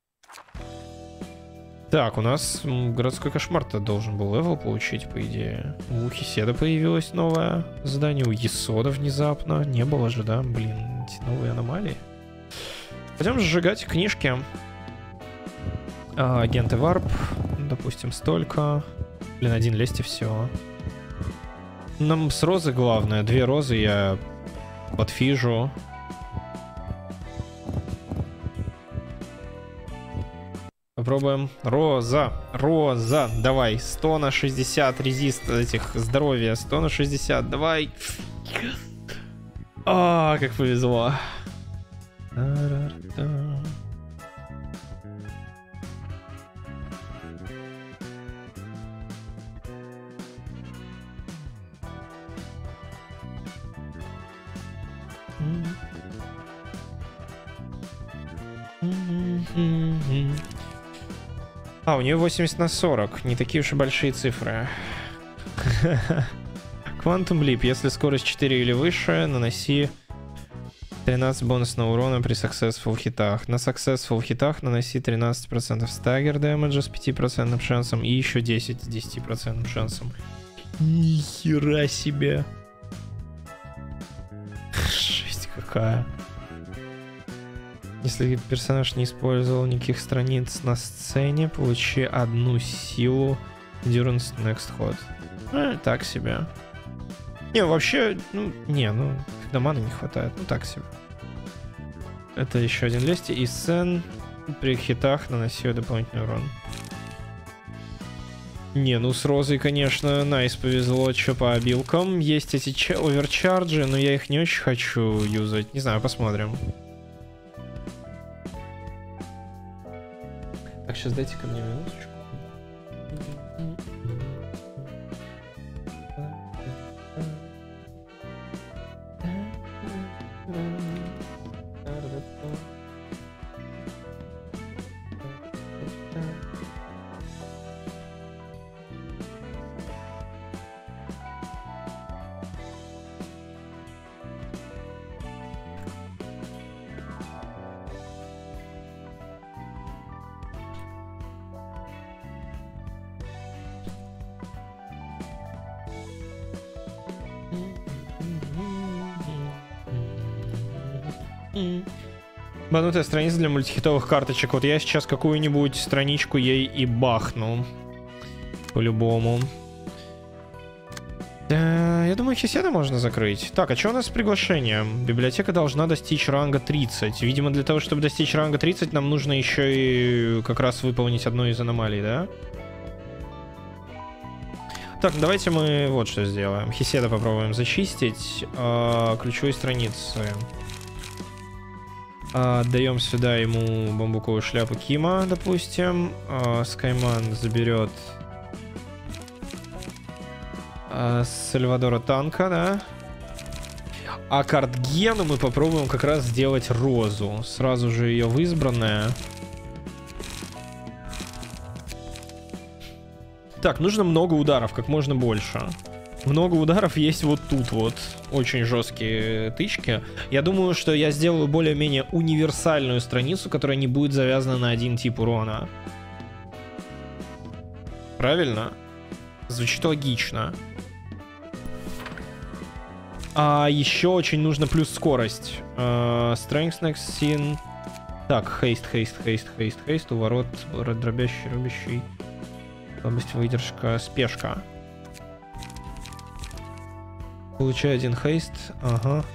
Так, у нас городской кошмар-то должен был левел получить, по идее. У Хеседа появилось новое задание, у Есода внезапно. Не было же, да? Блин, эти новые аномалии. Пойдем сжигать книжки. Агенты Варп, допустим, столько. Блин, 1 лезть и все. Нам с розы главное. 2 розы я подфижу. Попробуем. Роза. Давай. 100 на 60 резист этих здоровья. 100 на 60. Давай. Как повезло. А, у нее 80/40. Не такие уж и большие цифры. Quantum Leap. Если скорость 4 или выше, наноси 13 бонусного урона при successful хитах. На successful хитах наноси 13% stagger damage с 5% шансом и еще 10 с 10% шансом. Нихера себе. Жесть какая. Если персонаж не использовал никаких страниц на сцене, получи 1 силу Endurance Next Hot. Так себе. Не, вообще, когда маны не хватает, так себе. Это еще один лести. И сцен при хитах наноси дополнительный урон. Не, с Розой, конечно, найс повезло, что по обилкам. Есть эти оверчарджи, но я их не очень хочу юзать. Не знаю, посмотрим. Так, сейчас дайте ко мне минуточку. Банутая страница для мультихитовых карточек. Вот я сейчас какую-нибудь страничку ей и бахну. По-любому. Да, я думаю, Хеседа можно закрыть. Так, а что у нас с приглашением? Библиотека должна достичь ранга 30. Видимо, для того, чтобы достичь ранга 30, нам нужно еще и как раз выполнить одну из аномалий, да? Так, давайте мы вот что сделаем. Хеседа попробуем зачистить. Ключевые страницы. Отдаем сюда ему бамбуковую шляпу Кима, допустим. Скайман заберет Сальвадора Танка, да? А Картгену мы попробуем как раз сделать Розу. Сразу же ее в избранное. Так, нужно много ударов, как можно больше. Много ударов есть вот тут вот. Очень жесткие тычки. Я думаю, что я сделаю более-менее универсальную страницу, которая не будет завязана на один тип урона. Правильно? Звучит логично. А еще очень нужно плюс скорость. Strength next scene. Так, хейст. У ворот дробящий, рубящий. Слабость, выдержка, спешка. Получаю 1 хейст. Ага.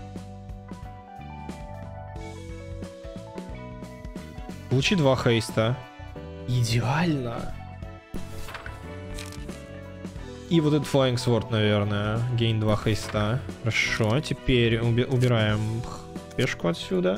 Получи 2 хейста. Идеально. И вот этот Flying Sword, наверное. Гейн 2 хейста. Хорошо. Теперь убираем пешку отсюда.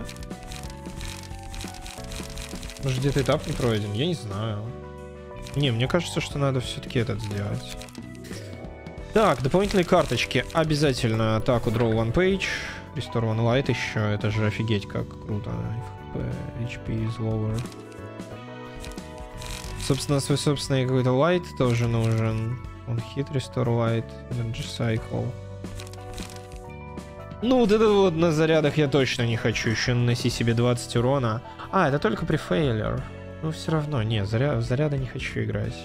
Может, где-то этап не пройден? Я не знаю. Не, мне кажется, что надо все-таки этот сделать. Так, дополнительные карточки. Обязательно атаку Draw One Page. Restore One Light еще. Это же офигеть как круто. HP is lower. Собственно, свой собственный какой-то Light тоже нужен. Он hit, Restore Light, Energy Cycle. Ну, вот это вот на зарядах я точно не хочу. Еще наноси себе 20 урона. А, это только при фейлер. Ну, все равно. Не, заряда не хочу играть.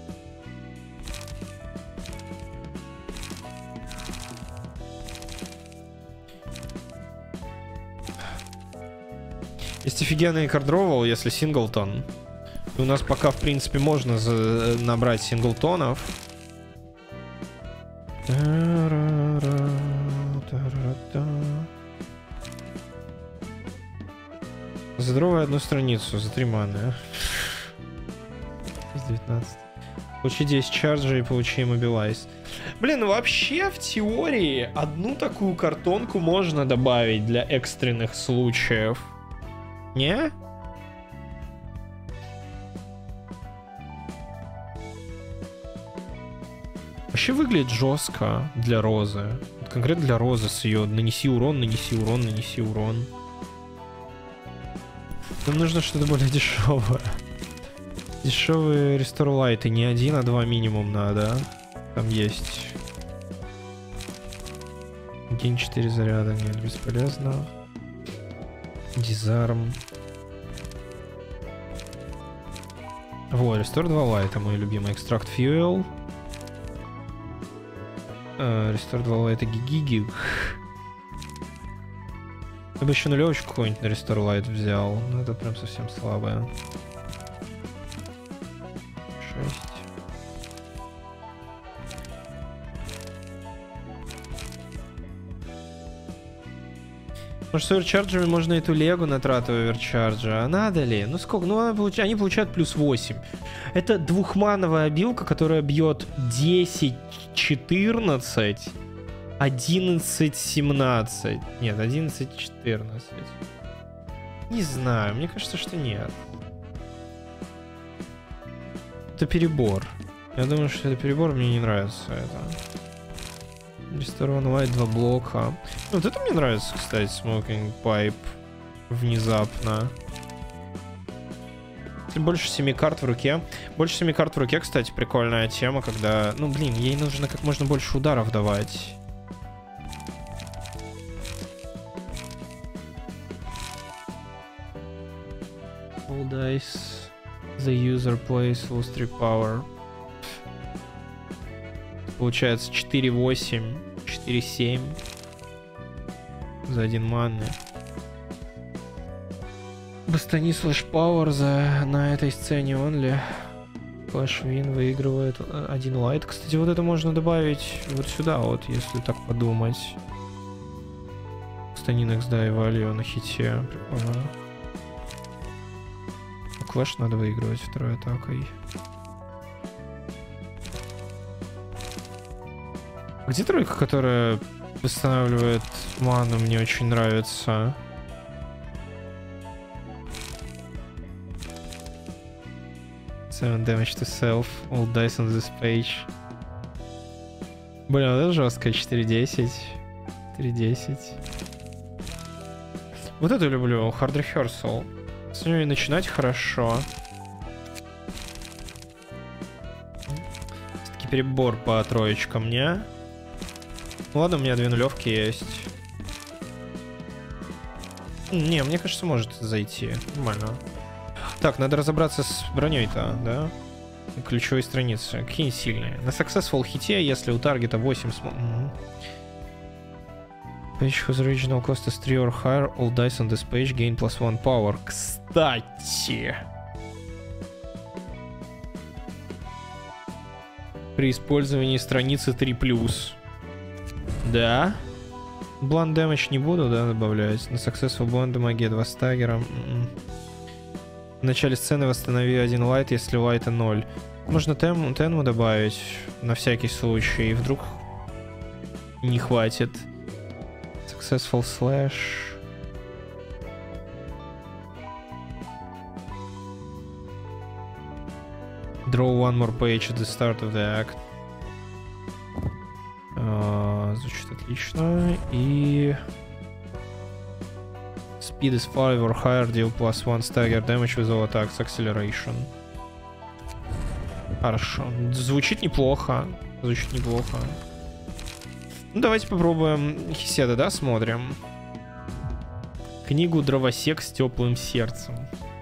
Есть офигенный кардровал, если синглтон. У нас пока, в принципе, можно набрать синглтонов. Задровай одну страницу за 3 маны. 19. Получи 10 чарджей и получи иммобилайз. Блин, ну вообще в теории одну такую картонку можно добавить для экстренных случаев. Не? Вообще выглядит жестко для Розы. конкретно для Розы с ее нанеси урон, нанеси урон, нанеси урон. Нам нужно что-то более дешевое. Дешевые Restore Light, не 1, а 2 минимум надо. Там есть. День 4 заряда, нет, бесполезно. Дизарм. Вот, Restore 2 Light, мой любимый. Extract Fuel. Restore 2 Light гигигиг. Я бы еще нулевочку какую-нибудь на Restore Light взял. Но это прям совсем слабое. 6. Может, с оверчарджами можно эту легу на трату оверчарджа? А надо ли? Ну сколько? Ну они получают плюс 8. Это двухмановая обилка, которая бьет 10, 14, 11, 17. Нет, 11, 14. Не знаю, мне кажется, что нет. Это перебор. Я думаю, что это перебор, мне не нравится это. Restore One Light, 2 блока. Ну, вот это мне нравится, кстати, Smoking Pipe. Внезапно. Больше 7 карт в руке. Больше 7 карт в руке, кстати, прикольная тема, когда... Ну, блин, ей нужно как можно больше ударов давать. All dice. The user plays lose 3 power. Получается 4-8, 4-7 за 1 манны. Бастани слэш пауэр на этой сцене only. Флэш Вин выигрывает 1 лайт. Кстати, вот это можно добавить вот сюда, вот, если так подумать. Бастани next die value на хите. Прикольно. Клэш надо выигрывать второй атакой. Где тройка, которая восстанавливает ману, мне очень нравится. Seven damage to self, all dice on this page. Блин, вот это жестко, 4-10. 3-10. Вот это люблю, Hard Rehearsal. С нее и начинать хорошо. Все-таки перебор по троечкам мне. Ну ладно, у меня 2 нулевки есть. Не, мне кажется, может зайти. Нормально. Так, надо разобраться с броней-то, да? Ключевой страницы. Какие сильные? На successful хите, если у таргета 8 Page whose original cost is 3 or higher, all dice on this page gain +1 power. Кстати! При использовании страницы 3+. Да. Blunt damage не буду, да, добавлять. На successful blunt damage 2 стаггера. В начале сцены восстанови 1 лайт, если лайта 0. Можно тенму добавить на всякий случай, и вдруг не хватит. Successful slash. Draw one more page at the start of the act. Звучит отлично. И speed is 5 or higher, deal +1 stagger damage with all attacks acceleration. Хорошо. Звучит неплохо. Звучит неплохо. Ну, давайте попробуем Хеседа, да, смотрим. Книгу «Дровосек с теплым сердцем».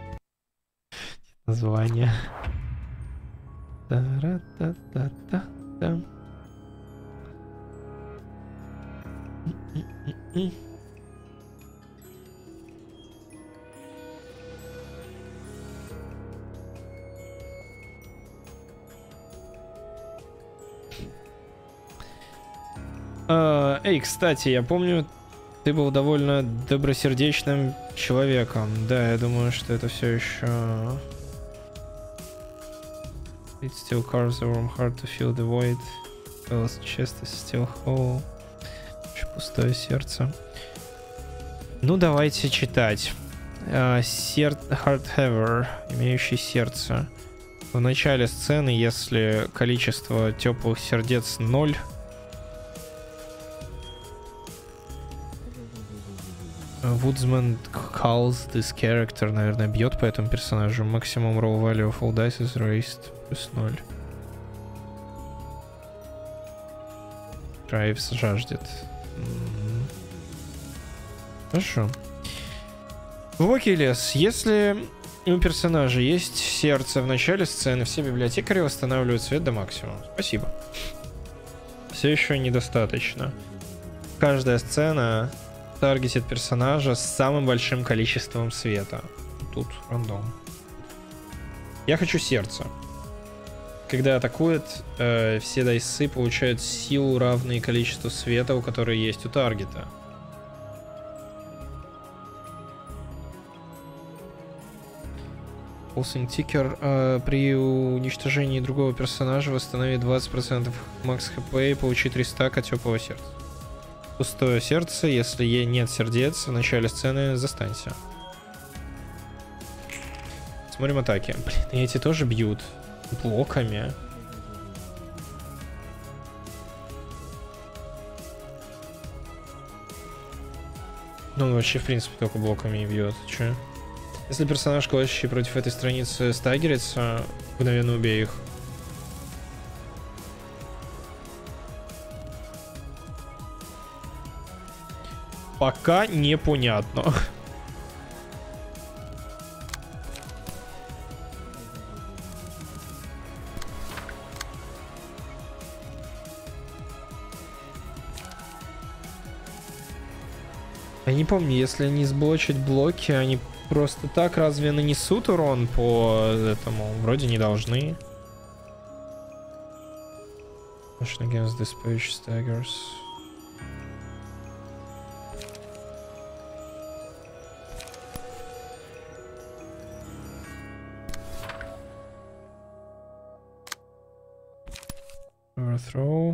Название. Та-ра-та-та-та-та. Эй, кстати, я помню, ты был довольно добросердечным человеком. Да, я думаю, что это все еще... It still carves the room hard to feel the void. Feels chest is still whole. Очень пустое сердце. Ну, давайте читать. Hardhaver, имеющий сердце. В начале сцены, если количество теплых сердец 0, Woodsman calls this character, наверное, бьет по этому персонажу. Maximum roll value of all dice is raised плюс 0. Драйвс жаждет. Хорошо. Глубокий лес. Если у персонажа есть сердце в начале сцены, все библиотекари восстанавливают свет до максимума. Спасибо. Все еще недостаточно. Каждая сцена таргетит персонажа с самым большим количеством света. Тут рандом. Я хочу сердце. Когда атакует, все дайсы получают силу, равную количеству света, у которой есть у таргета. Pulsing Ticker при уничтожении другого персонажа восстановит 20% макс хп и получит 3 стака теплого сердца. Пустое сердце, если нет сердец, в начале сцены застанься. Смотрим атаки. Блин, и эти тоже бьют блоками. Ну, он вообще, в принципе, только блоками и бьет. Че? Если персонаж, классящий против этой страницы, стагерится, мгновенно убей их. Пока непонятно. Я не помню, если не сблочить блоки, они просто так разве нанесут урон по этому? Вроде не должны. Against this page staggers. Overthrow.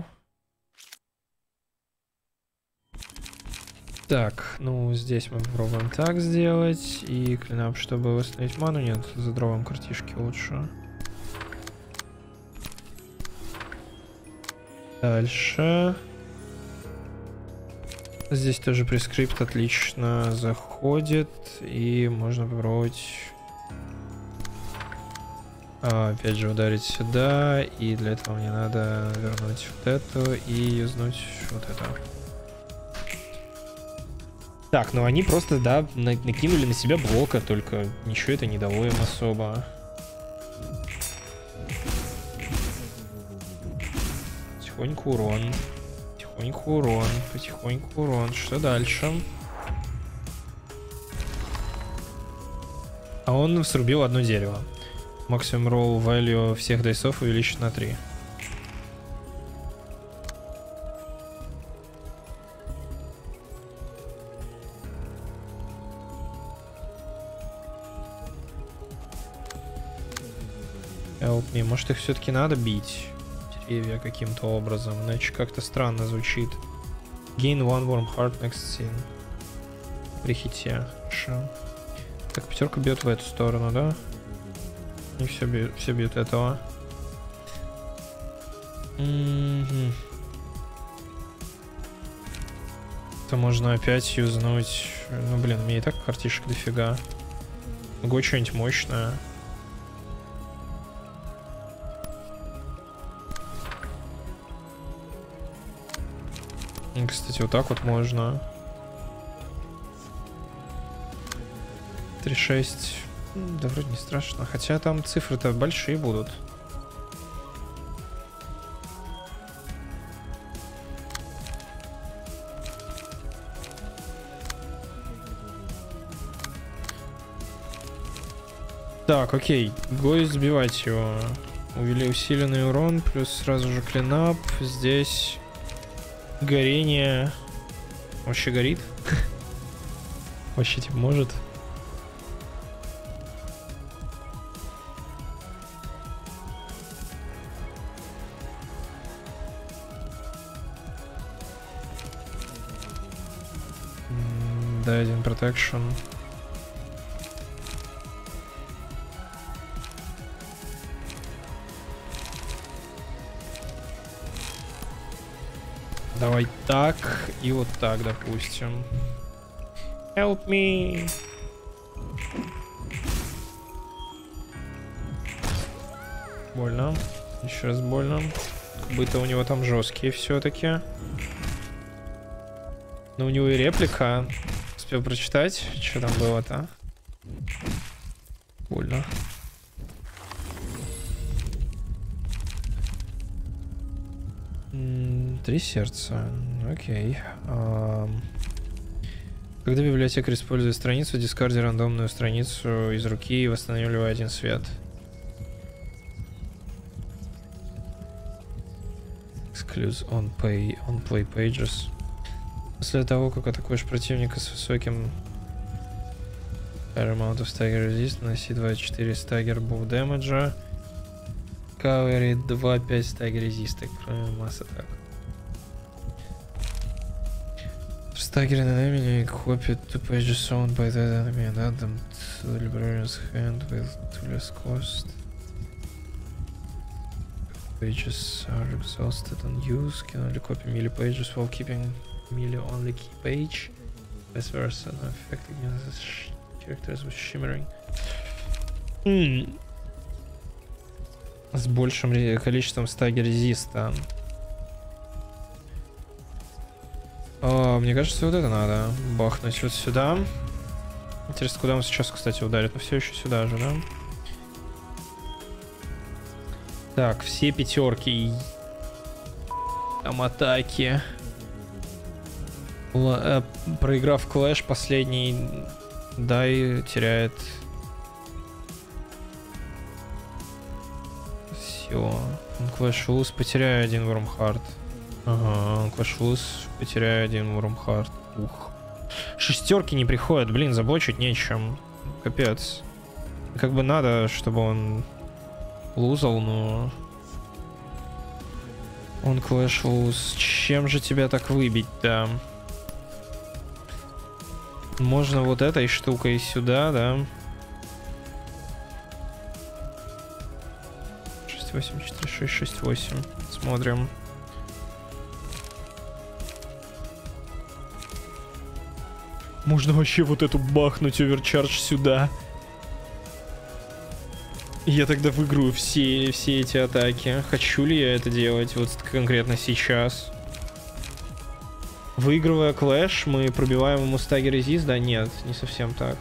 Так, ну здесь мы попробуем так сделать. И клинап, чтобы восстановить ману. Нет, за дровом картишки лучше. Дальше. Здесь тоже прескрипт отлично заходит. И можно попробовать... опять же ударить сюда. И для этого мне надо вернуть вот эту и юзнуть вот это. Так, ну они просто, да, накинули на себя блока, только ничего это не дало им особо. Потихоньку урон. Потихоньку урон. Потихоньку урон. Что дальше? А он срубил одно дерево. Максимум roll value всех дайсов увеличить на 3. Help me. Может их все-таки надо бить? Деревья каким-то образом. Иначе как-то странно звучит. Gain one warm heart next scene. При хите. Хорошо. Так, пятерка бьет в эту сторону, да? И все бьют этого. Это можно опять юзнуть. Ну блин, мне и так картишек дофига. Могу что-нибудь мощное. Кстати, вот так вот можно. 3-6. Да вроде не страшно. Хотя там цифры-то большие будут. Так, окей. Гость сбивать его. Увели усиленный урон, плюс сразу же клинап. Здесь горение. Вообще горит. Вообще типа может. Да, один protection. Давай так и вот так, допустим. Help me. Больно. Еще раз больно. Как будто у него там жесткие все-таки. Но у него и реплика. Успел прочитать, что там было-то. Больно. Три сердца. Окей. Когда библиотекарь использует страницу, дискарди рандомную страницу из руки и восстанавливай один свет. Excludes on play pages. После того, как атакуешь противника с высоким amount of stagger resist, наноси 24 stagger buff damage. Recovery 2-5 stagger resist, кроме масс атак. Stagger an enemy, copy 2 pages owned by that enemy and add them to the librarian's hand with 2 less cost. Pages are exhausted on use, can only copy melee pages while keeping melee only key page. Vice versa, no effect against characters with shimmering. С большим количеством стагер резиста. Мне кажется, вот это надо бахнуть вот сюда. Интересно, куда он сейчас, кстати, ударит. Но все еще сюда же, да? Так, все пятерки. Там атаки. Проиграв клэш, последний дай теряет. Все. Он клэш луз, потеряю один Вормхард. Ага, он клэш луз, потеряю один Вормхард. Ух. Шестерки не приходят, блин, заблочить нечем. Капец. Как бы надо, чтобы он лузал, но... Он клэш луз. Чем же тебя так выбить-то? Можно вот этой штукой сюда, да? 6-8, 4-6, 6-8. Смотрим. Можно вообще вот эту бахнуть оверчардж сюда. Я тогда выиграю все эти атаки. Хочу ли я это делать вот конкретно сейчас? Выигрывая клэш, мы пробиваем ему стагер резист? Да нет, не совсем так.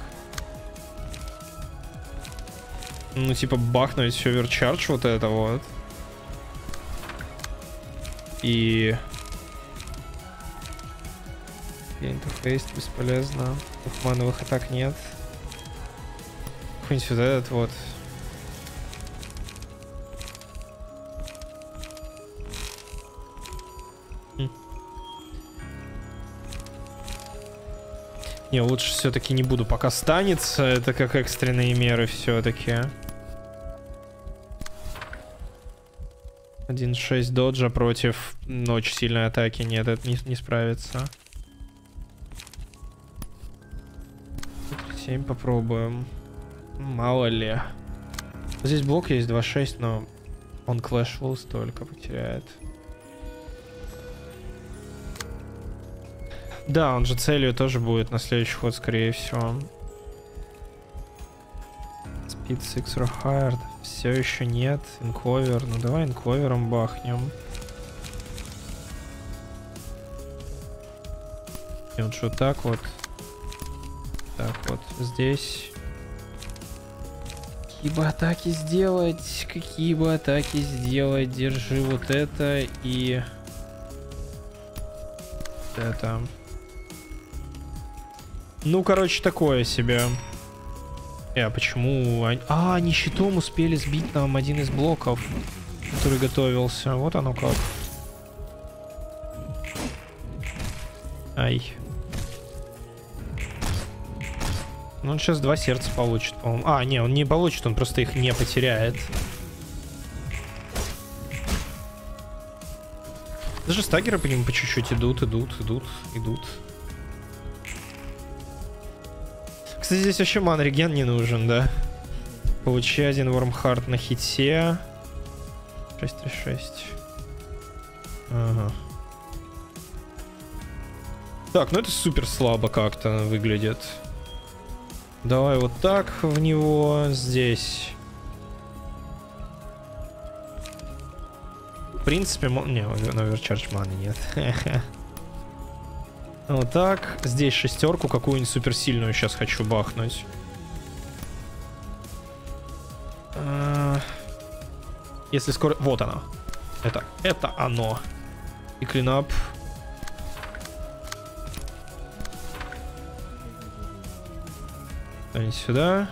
Ну типа бахнуть оверчардж вот это вот. И... Интерфейс бесполезно. Двухмановых атак нет. Какой-нибудь вот этот вот. Не, лучше все-таки не буду, пока станется. Это как экстренные меры все-таки. 1.6 доджа против очень сильной атаки. Нет, это не справится. 7 попробуем. Мало ли. Здесь блок есть 2.6, но он клэш луз только потеряет. Да, он же целью тоже будет на следующий ход, скорее всего. Speed 6 Rohard. Все еще нет. Инкловер. Ну давай инкловером бахнем. И вот что так вот. Так вот, здесь. Какие бы атаки сделать? Какие бы атаки сделать? Держи вот это и... это. Ну, короче, такое себе. А почему? Они щитом успели сбить нам один из блоков, который готовился. Вот оно как. Ай. Ну, он сейчас 2 сердца получит, по-моему. Не, он не получит, он просто их не потеряет. Даже стагеры по нему по чуть-чуть идут. Кстати, здесь вообще ман-реген не нужен, да? Получи один Вормхард на хите. 6-3-6. Ага. Так, ну это супер слабо как-то выглядит. Давай вот так в него. Здесь. В принципе, не, на оверчардж маны нет. Вот так. Здесь шестерку какую-нибудь суперсильную сейчас хочу бахнуть. Если скоро... Вот оно. Это оно. И клинап. Сюда.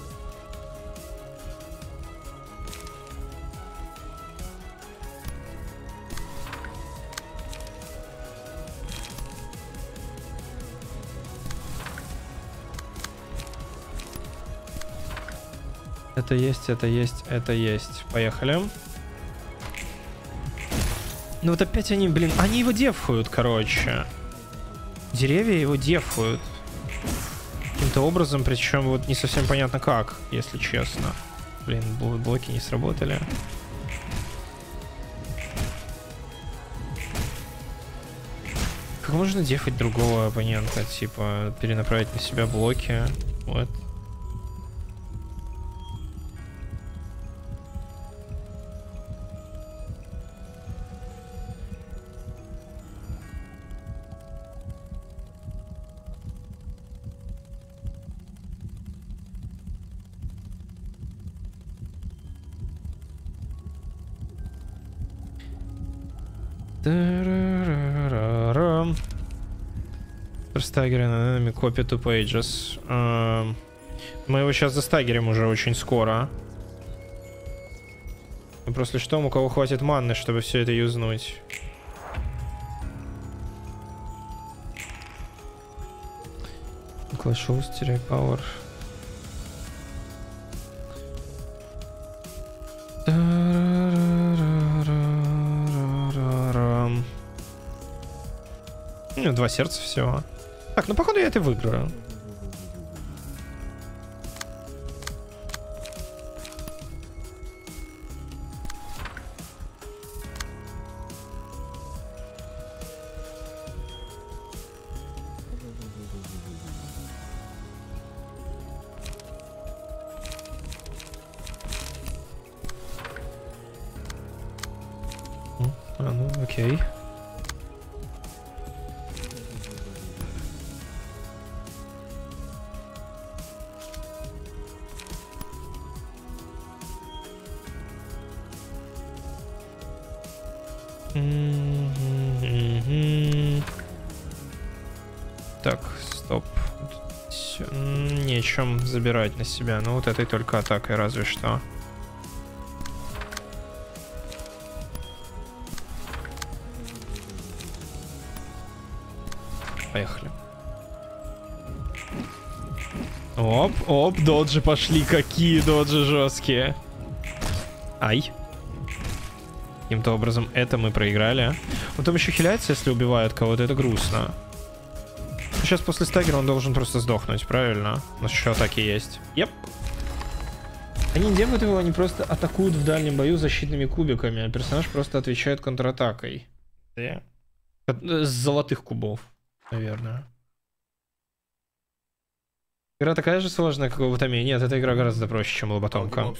Это есть, это есть, это есть. Поехали. Ну вот опять они, блин, они его дефают, короче. Деревья его дефают. Каким-то образом, причем вот не совсем понятно как, если честно. Блин, блоки не сработали. Как можно дефать другого оппонента? Типа, перенаправить на себя блоки. Вот. Стагеры на enemy copy to pages. Мы его сейчас застагерим уже очень скоро. И просто что, у кого хватит манны, чтобы все это юзнуть. Clash Host, Power. Ну, 2 сердца всего. Так, ну походу я это выиграю. Ну, окей. Так, стоп. Нечем забирать на себя. Ну вот этой только атакой разве что. Поехали. Оп, оп, доджи пошли. Какие доджи жесткие. Ай. Каким-то образом это мы проиграли. Потом еще хиляется, если убивают кого-то. Это грустно. Сейчас после стагера он должен просто сдохнуть, правильно? У нас еще атаки есть. Еп. Они не делают его, они просто атакуют в дальнем бою защитными кубиками, а персонаж просто отвечает контратакой. С золотых кубов, наверное. Игра такая же сложная, как в Лоботомии. Нет, эта игра гораздо проще, чем Лоботомка.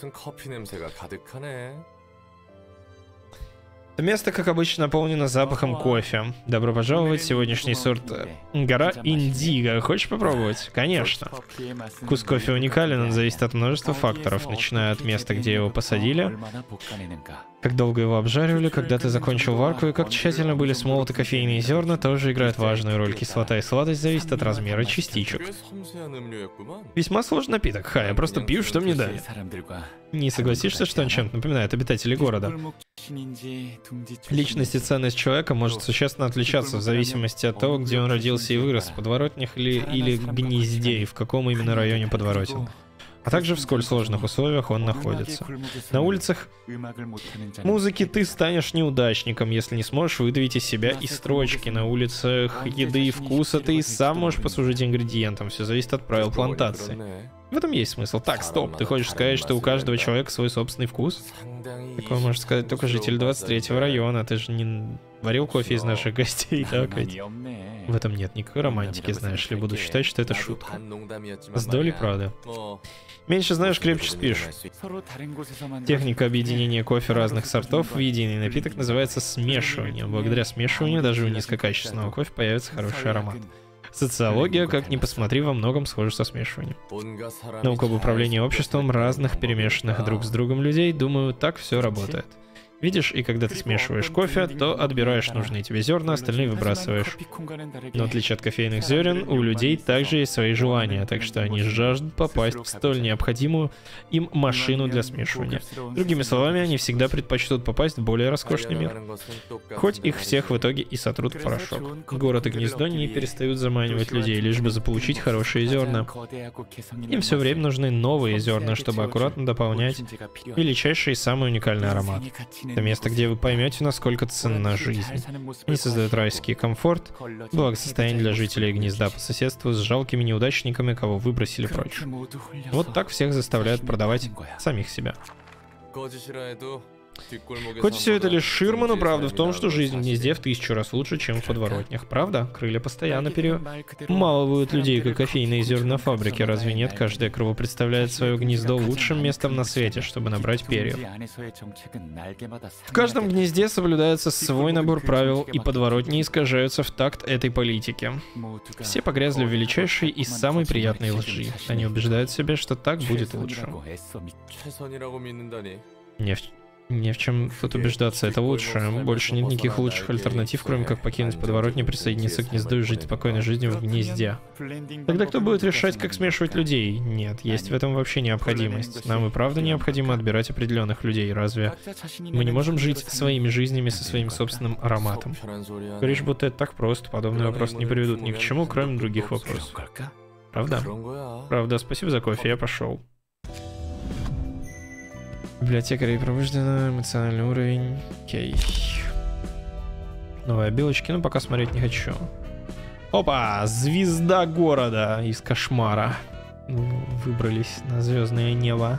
Это место, как обычно, наполнено запахом кофе. Добро пожаловать в сегодняшний сорт гора Индиго. Хочешь попробовать? Конечно. Вкус кофе уникален, он зависит от множества факторов, начиная от места, где его посадили, как долго его обжаривали, когда ты закончил варку, и как тщательно были смолоты кофейные зерна, тоже играют важную роль. Кислота и сладость зависят от размера частичек. Весьма сложный напиток. Ха, я просто пью, что мне дали. Не согласишься, что он чем-то напоминает обитателей города? Личность и ценность человека может существенно отличаться в зависимости от того, где он родился и вырос, в подворотнях или гнезде, и в каком именно районе подворотен. А также в сколь сложных условиях он находится. На улицах музыки ты станешь неудачником, если не сможешь выдавить из себя и строчки. На улицах еды и вкуса ты и сам можешь послужить ингредиентом. Все зависит от правил плантации. В этом есть смысл. Так, стоп, ты хочешь сказать, что у каждого человека свой собственный вкус? Такое может сказать только житель 23-го района. Ты же не варил кофе из наших гостей, так ведь? В этом нет никакой романтики, знаешь ли. Буду считать, что это шутка. С долей правды. Меньше знаешь, крепче спишь. Техника объединения кофе разных сортов в единый напиток называется смешиванием. Благодаря смешиванию даже у низкокачественного кофе появится хороший аромат. Социология, как ни посмотри, во многом схожа со смешиванием. Наука об управлении обществом разных перемешанных друг с другом людей, думаю, так все работает. Видишь, и когда ты смешиваешь кофе, то отбираешь нужные тебе зерна, остальные выбрасываешь. Но в отличие от кофейных зерен, у людей также есть свои желания, так что они жаждут попасть в столь необходимую им машину для смешивания. Другими словами, они всегда предпочтут попасть в более роскошный мир. Хоть их всех в итоге и сотрут в порошок. Город и гнездо не перестают заманивать людей, лишь бы заполучить хорошие зерна. Им все время нужны новые зерна, чтобы аккуратно дополнять величайший и самый уникальный аромат. Это место, где вы поймете, насколько ценна жизнь. Они создают райский комфорт, благосостояние для жителей гнезда по соседству с жалкими неудачниками, кого выбросили прочь. Вот так всех заставляют продавать самих себя. Хоть все это лишь ширма, но правда в том, что жизнь в гнезде в 1000 раз лучше, чем в подворотнях. Правда? Крылья постоянно перемалывают людей, как кофейные зерна на фабрике. Разве нет? Каждая крыва представляет свое гнездо лучшим местом на свете, чтобы набрать перьев. В каждом гнезде соблюдается свой набор правил, и подворотни искажаются в такт этой политики. Все погрязли в величайшей и самой приятной лжи. Они убеждают себя, что так будет лучше. Не в чем тут убеждаться, это лучше. Больше нет никаких лучших альтернатив, кроме как покинуть подворотни, присоединиться к гнезду и жить спокойной жизнью в гнезде. Тогда кто будет решать, как смешивать людей? Нет, есть в этом вообще необходимость. Нам и правда необходимо отбирать определенных людей, разве? Мы не можем жить своими жизнями со своим собственным ароматом. Говоришь, будто это так просто, подобные вопросы не приведут ни к чему, кроме других вопросов. Правда? Правда, спасибо за кофе, я пошел. Библиотекарей пробуждена, эмоциональный уровень. Окей. Новые белочки, но пока смотреть не хочу. Опа! Звезда города из кошмара. Выбрались на звездное небо.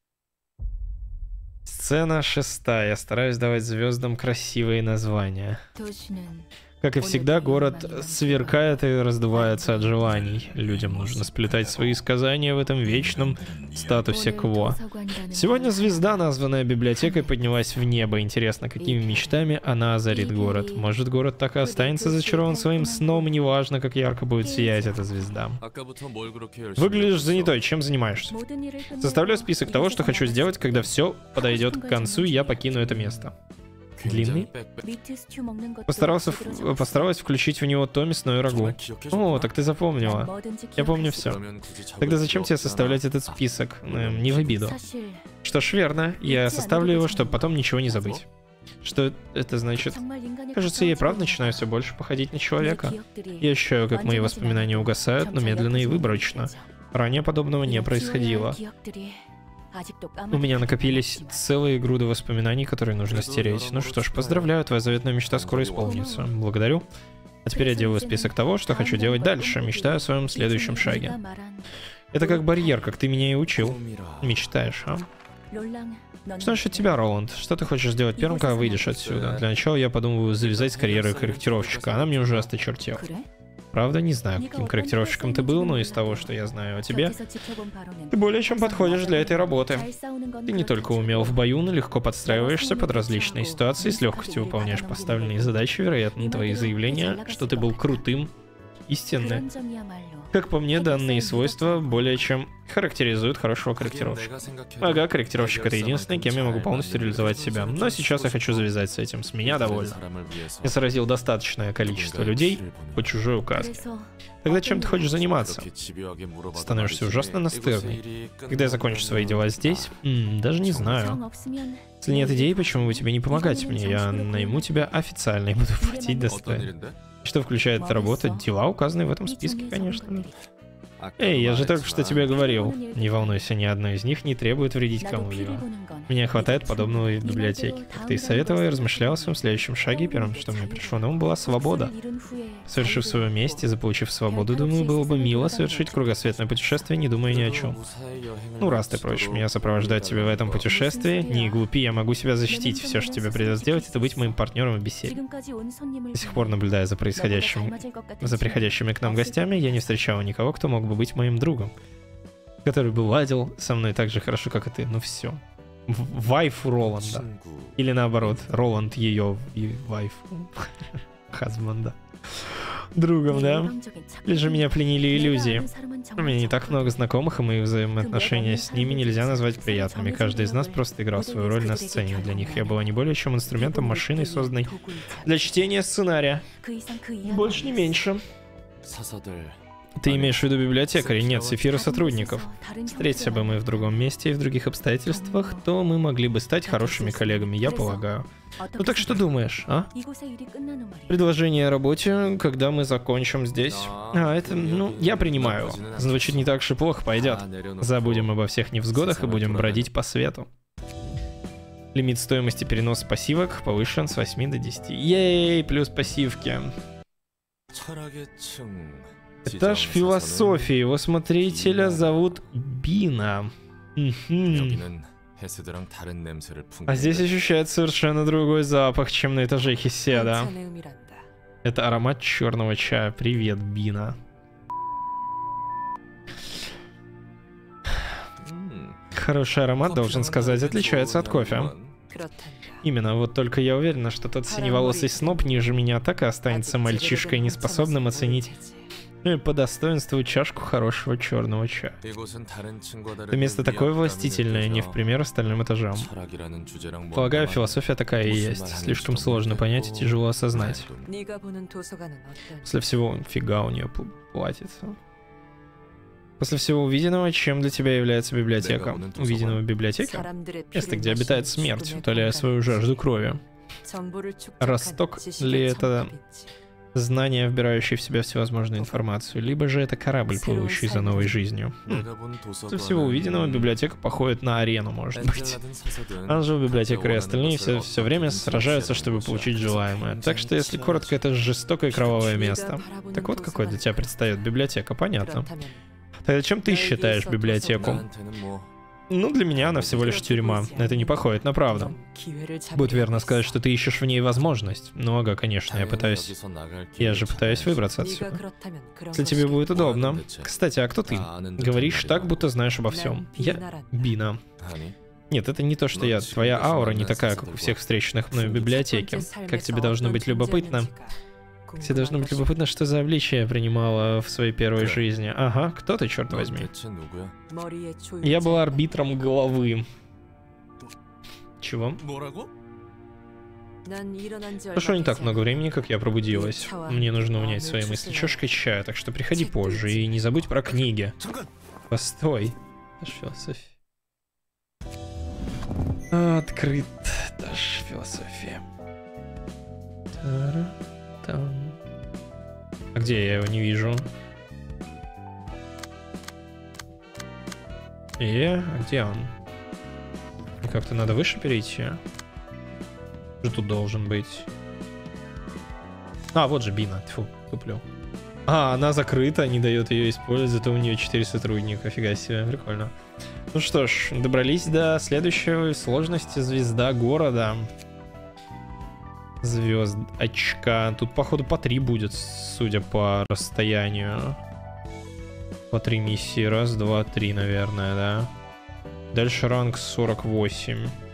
Сцена 6. Я стараюсь давать звездам красивые названия. Как и всегда, город сверкает и раздувается от желаний. Людям нужно сплетать свои сказания в этом вечном статусе кво. Сегодня звезда, названная библиотекой, поднялась в небо. Интересно, какими мечтами она озарит город. Может, город так и останется зачарован своим сном, неважно, как ярко будет сиять эта звезда. Выглядишь занятой, чем занимаешься? Составляю список того, что хочу сделать, когда все подойдет к концу, и я покину это место. Длинный? Постаралась включить в него то мясное рагу. О, так ты запомнила. Я помню все. Тогда зачем тебе составлять этот список? Не в обиду. Что ж, верно. Я составлю его, чтобы потом ничего не забыть. Что это значит? Кажется, я и правда начинаю все больше походить на человека. Я ощущаю, как мои воспоминания угасают, но медленно и выборочно. Ранее подобного не происходило. У меня накопились целые груды воспоминаний, которые нужно стереть. Ну что ж, поздравляю, твоя заветная мечта скоро исполнится. Благодарю. А теперь я делаю список того, что хочу делать дальше. Мечтаю о своем следующем шаге. Это как барьер, как ты меня и учил. Мечтаешь, а? Что насчет тебя, Роланд? Что ты хочешь сделать первым, когда выйдешь отсюда? Для начала я подумываю завязать с карьерой корректировщика. Она мне уже осточертела. Правда, не знаю, каким корректировщиком ты был, но из того, что я знаю о тебе, ты более чем подходишь для этой работы. Ты не только умел в бою, но легко подстраиваешься под различные ситуации, с легкостью выполняешь поставленные задачи, вероятно, твои заявления, что ты был крутым, истинны. Как по мне, данные свойства более чем характеризуют хорошего корректировщика. Ага, корректировщик — это единственный, кем я могу полностью реализовать себя. Но сейчас я хочу завязать с этим. С меня довольно. Я сразил достаточное количество людей по чужой указке. Тогда чем ты хочешь заниматься? Становишься ужасно настырный. Когда я закончу свои дела здесь? Даже не знаю. Если нет идей, почему бы тебе не помогать мне? Я найму тебя официально и буду платить достойно. Что включает эта работа? Дела, указанные в этом списке, конечно. Эй, я же только что тебе говорил. Не волнуйся, ни одно из них не требует вредить кому-либо. Мне хватает подобного в библиотеке. Как ты и советовал, я размышлял о своем следующем шаге. Первым, что мне пришло на ум, была свобода. Совершив свое месть и заполучив свободу, думаю, было бы мило совершить кругосветное путешествие, не думая ни о чем. Ну, раз ты просишь меня сопровождать тебя в этом путешествии, не глупи, я могу себя защитить. Все, что тебе придется сделать, это быть моим партнером в беседе. До сих пор, наблюдая за приходящими к нам гостями, я не встречал никого, кто мог бы быть моим другом, который бы ладил со мной так же хорошо, как и ты. Ну все. Вайф Роланда. Или наоборот, Роланд ее вайф. Хазбанда. Другом, да? Или же меня пленили иллюзии. У меня не так много знакомых, и мои взаимоотношения с ними нельзя назвать приятными. Каждый из нас просто играл свою роль на сцене. Для них я была не более чем инструментом, машиной, созданной для чтения сценария. Ни больше, ни меньше. Ты имеешь в виду библиотекарей? Нет, Сефира сотрудников. Встреться бы мы в другом месте и в других обстоятельствах, то мы могли бы стать хорошими коллегами, я полагаю. Ну так что думаешь, а? Предложение о работе, когда мы закончим здесь. Это, ну, я принимаю. Звучит не так уж и плохо, пойдет. Забудем обо всех невзгодах и будем бродить по свету. Лимит стоимости переноса пассивок повышен с 8 до 10. Ей, плюс пассивки. Этаж философии. Его смотрителя зовут Бина. А здесь ощущается совершенно другой запах, чем на этаже Хеседа. Это аромат черного чая. Привет, Бина. Хороший аромат, должен сказать, отличается от кофе. Именно, вот только я уверена, что тот синеволосый сноб ниже меня так и останется мальчишкой, неспособным оценить по достоинству чашку хорошего черного чая. Это место такое властительное, не в пример остальным этажам. Полагаю, философия такая и есть. Слишком сложно понять и тяжело осознать. После всего, фига у нее платится. После всего увиденного, чем для тебя является библиотека? Увиденного в библиотеке? Место, где обитает смерть, утоляя свою жажду крови. Росток ли это знание, вбирающее в себя всевозможную информацию, либо же это корабль, плывущий за новой жизнью? После всего увиденного, библиотека походит на арену, может быть. Анжел, библиотекарь и остальные все время сражаются, чтобы получить желаемое. Так что, если коротко, это жестокое и кровавое место. Так вот, какой для тебя предстает библиотека, понятно. Тогда чем ты считаешь библиотеку? Ну, для меня она всего лишь тюрьма. Это не походит на правду. Будет верно сказать, что ты ищешь в ней возможность. Ну, ага, конечно, я же пытаюсь выбраться отсюда. Если тебе будет удобно. Кстати, а кто ты? Говоришь так, будто знаешь обо всем. Я Бина. Нет, это не то, что я. Твоя аура не такая, как у всех встреченных мной в библиотеке. Как тебе должно быть любопытно? Тебе должно быть любопытно, что за обличие я принимала в своей первой жизни. Ага, кто ты, черт возьми? Я была арбитром головы. Чего? Прошло не так много времени, как я пробудилась. Мне нужно унять свои мысли чашкой чая, так что приходи позже и не забудь про книги. Постой. Философия. Открыт. Этаж философии. Там. А где я его не вижу? А где он? Как-то надо выше перейти. Что тут должен быть? А, вот же Бина. Тьфу, туплю. А, она закрыта, не дает ее использовать, зато у нее 4 сотрудника. Офига себе, прикольно. Ну что ж, добрались до следующей сложности. Звезда города. Звезд очка. Тут, походу, по 3 будет, судя по расстоянию. По 3 миссии. Раз, два, 3, наверное, да. Дальше ранг 48.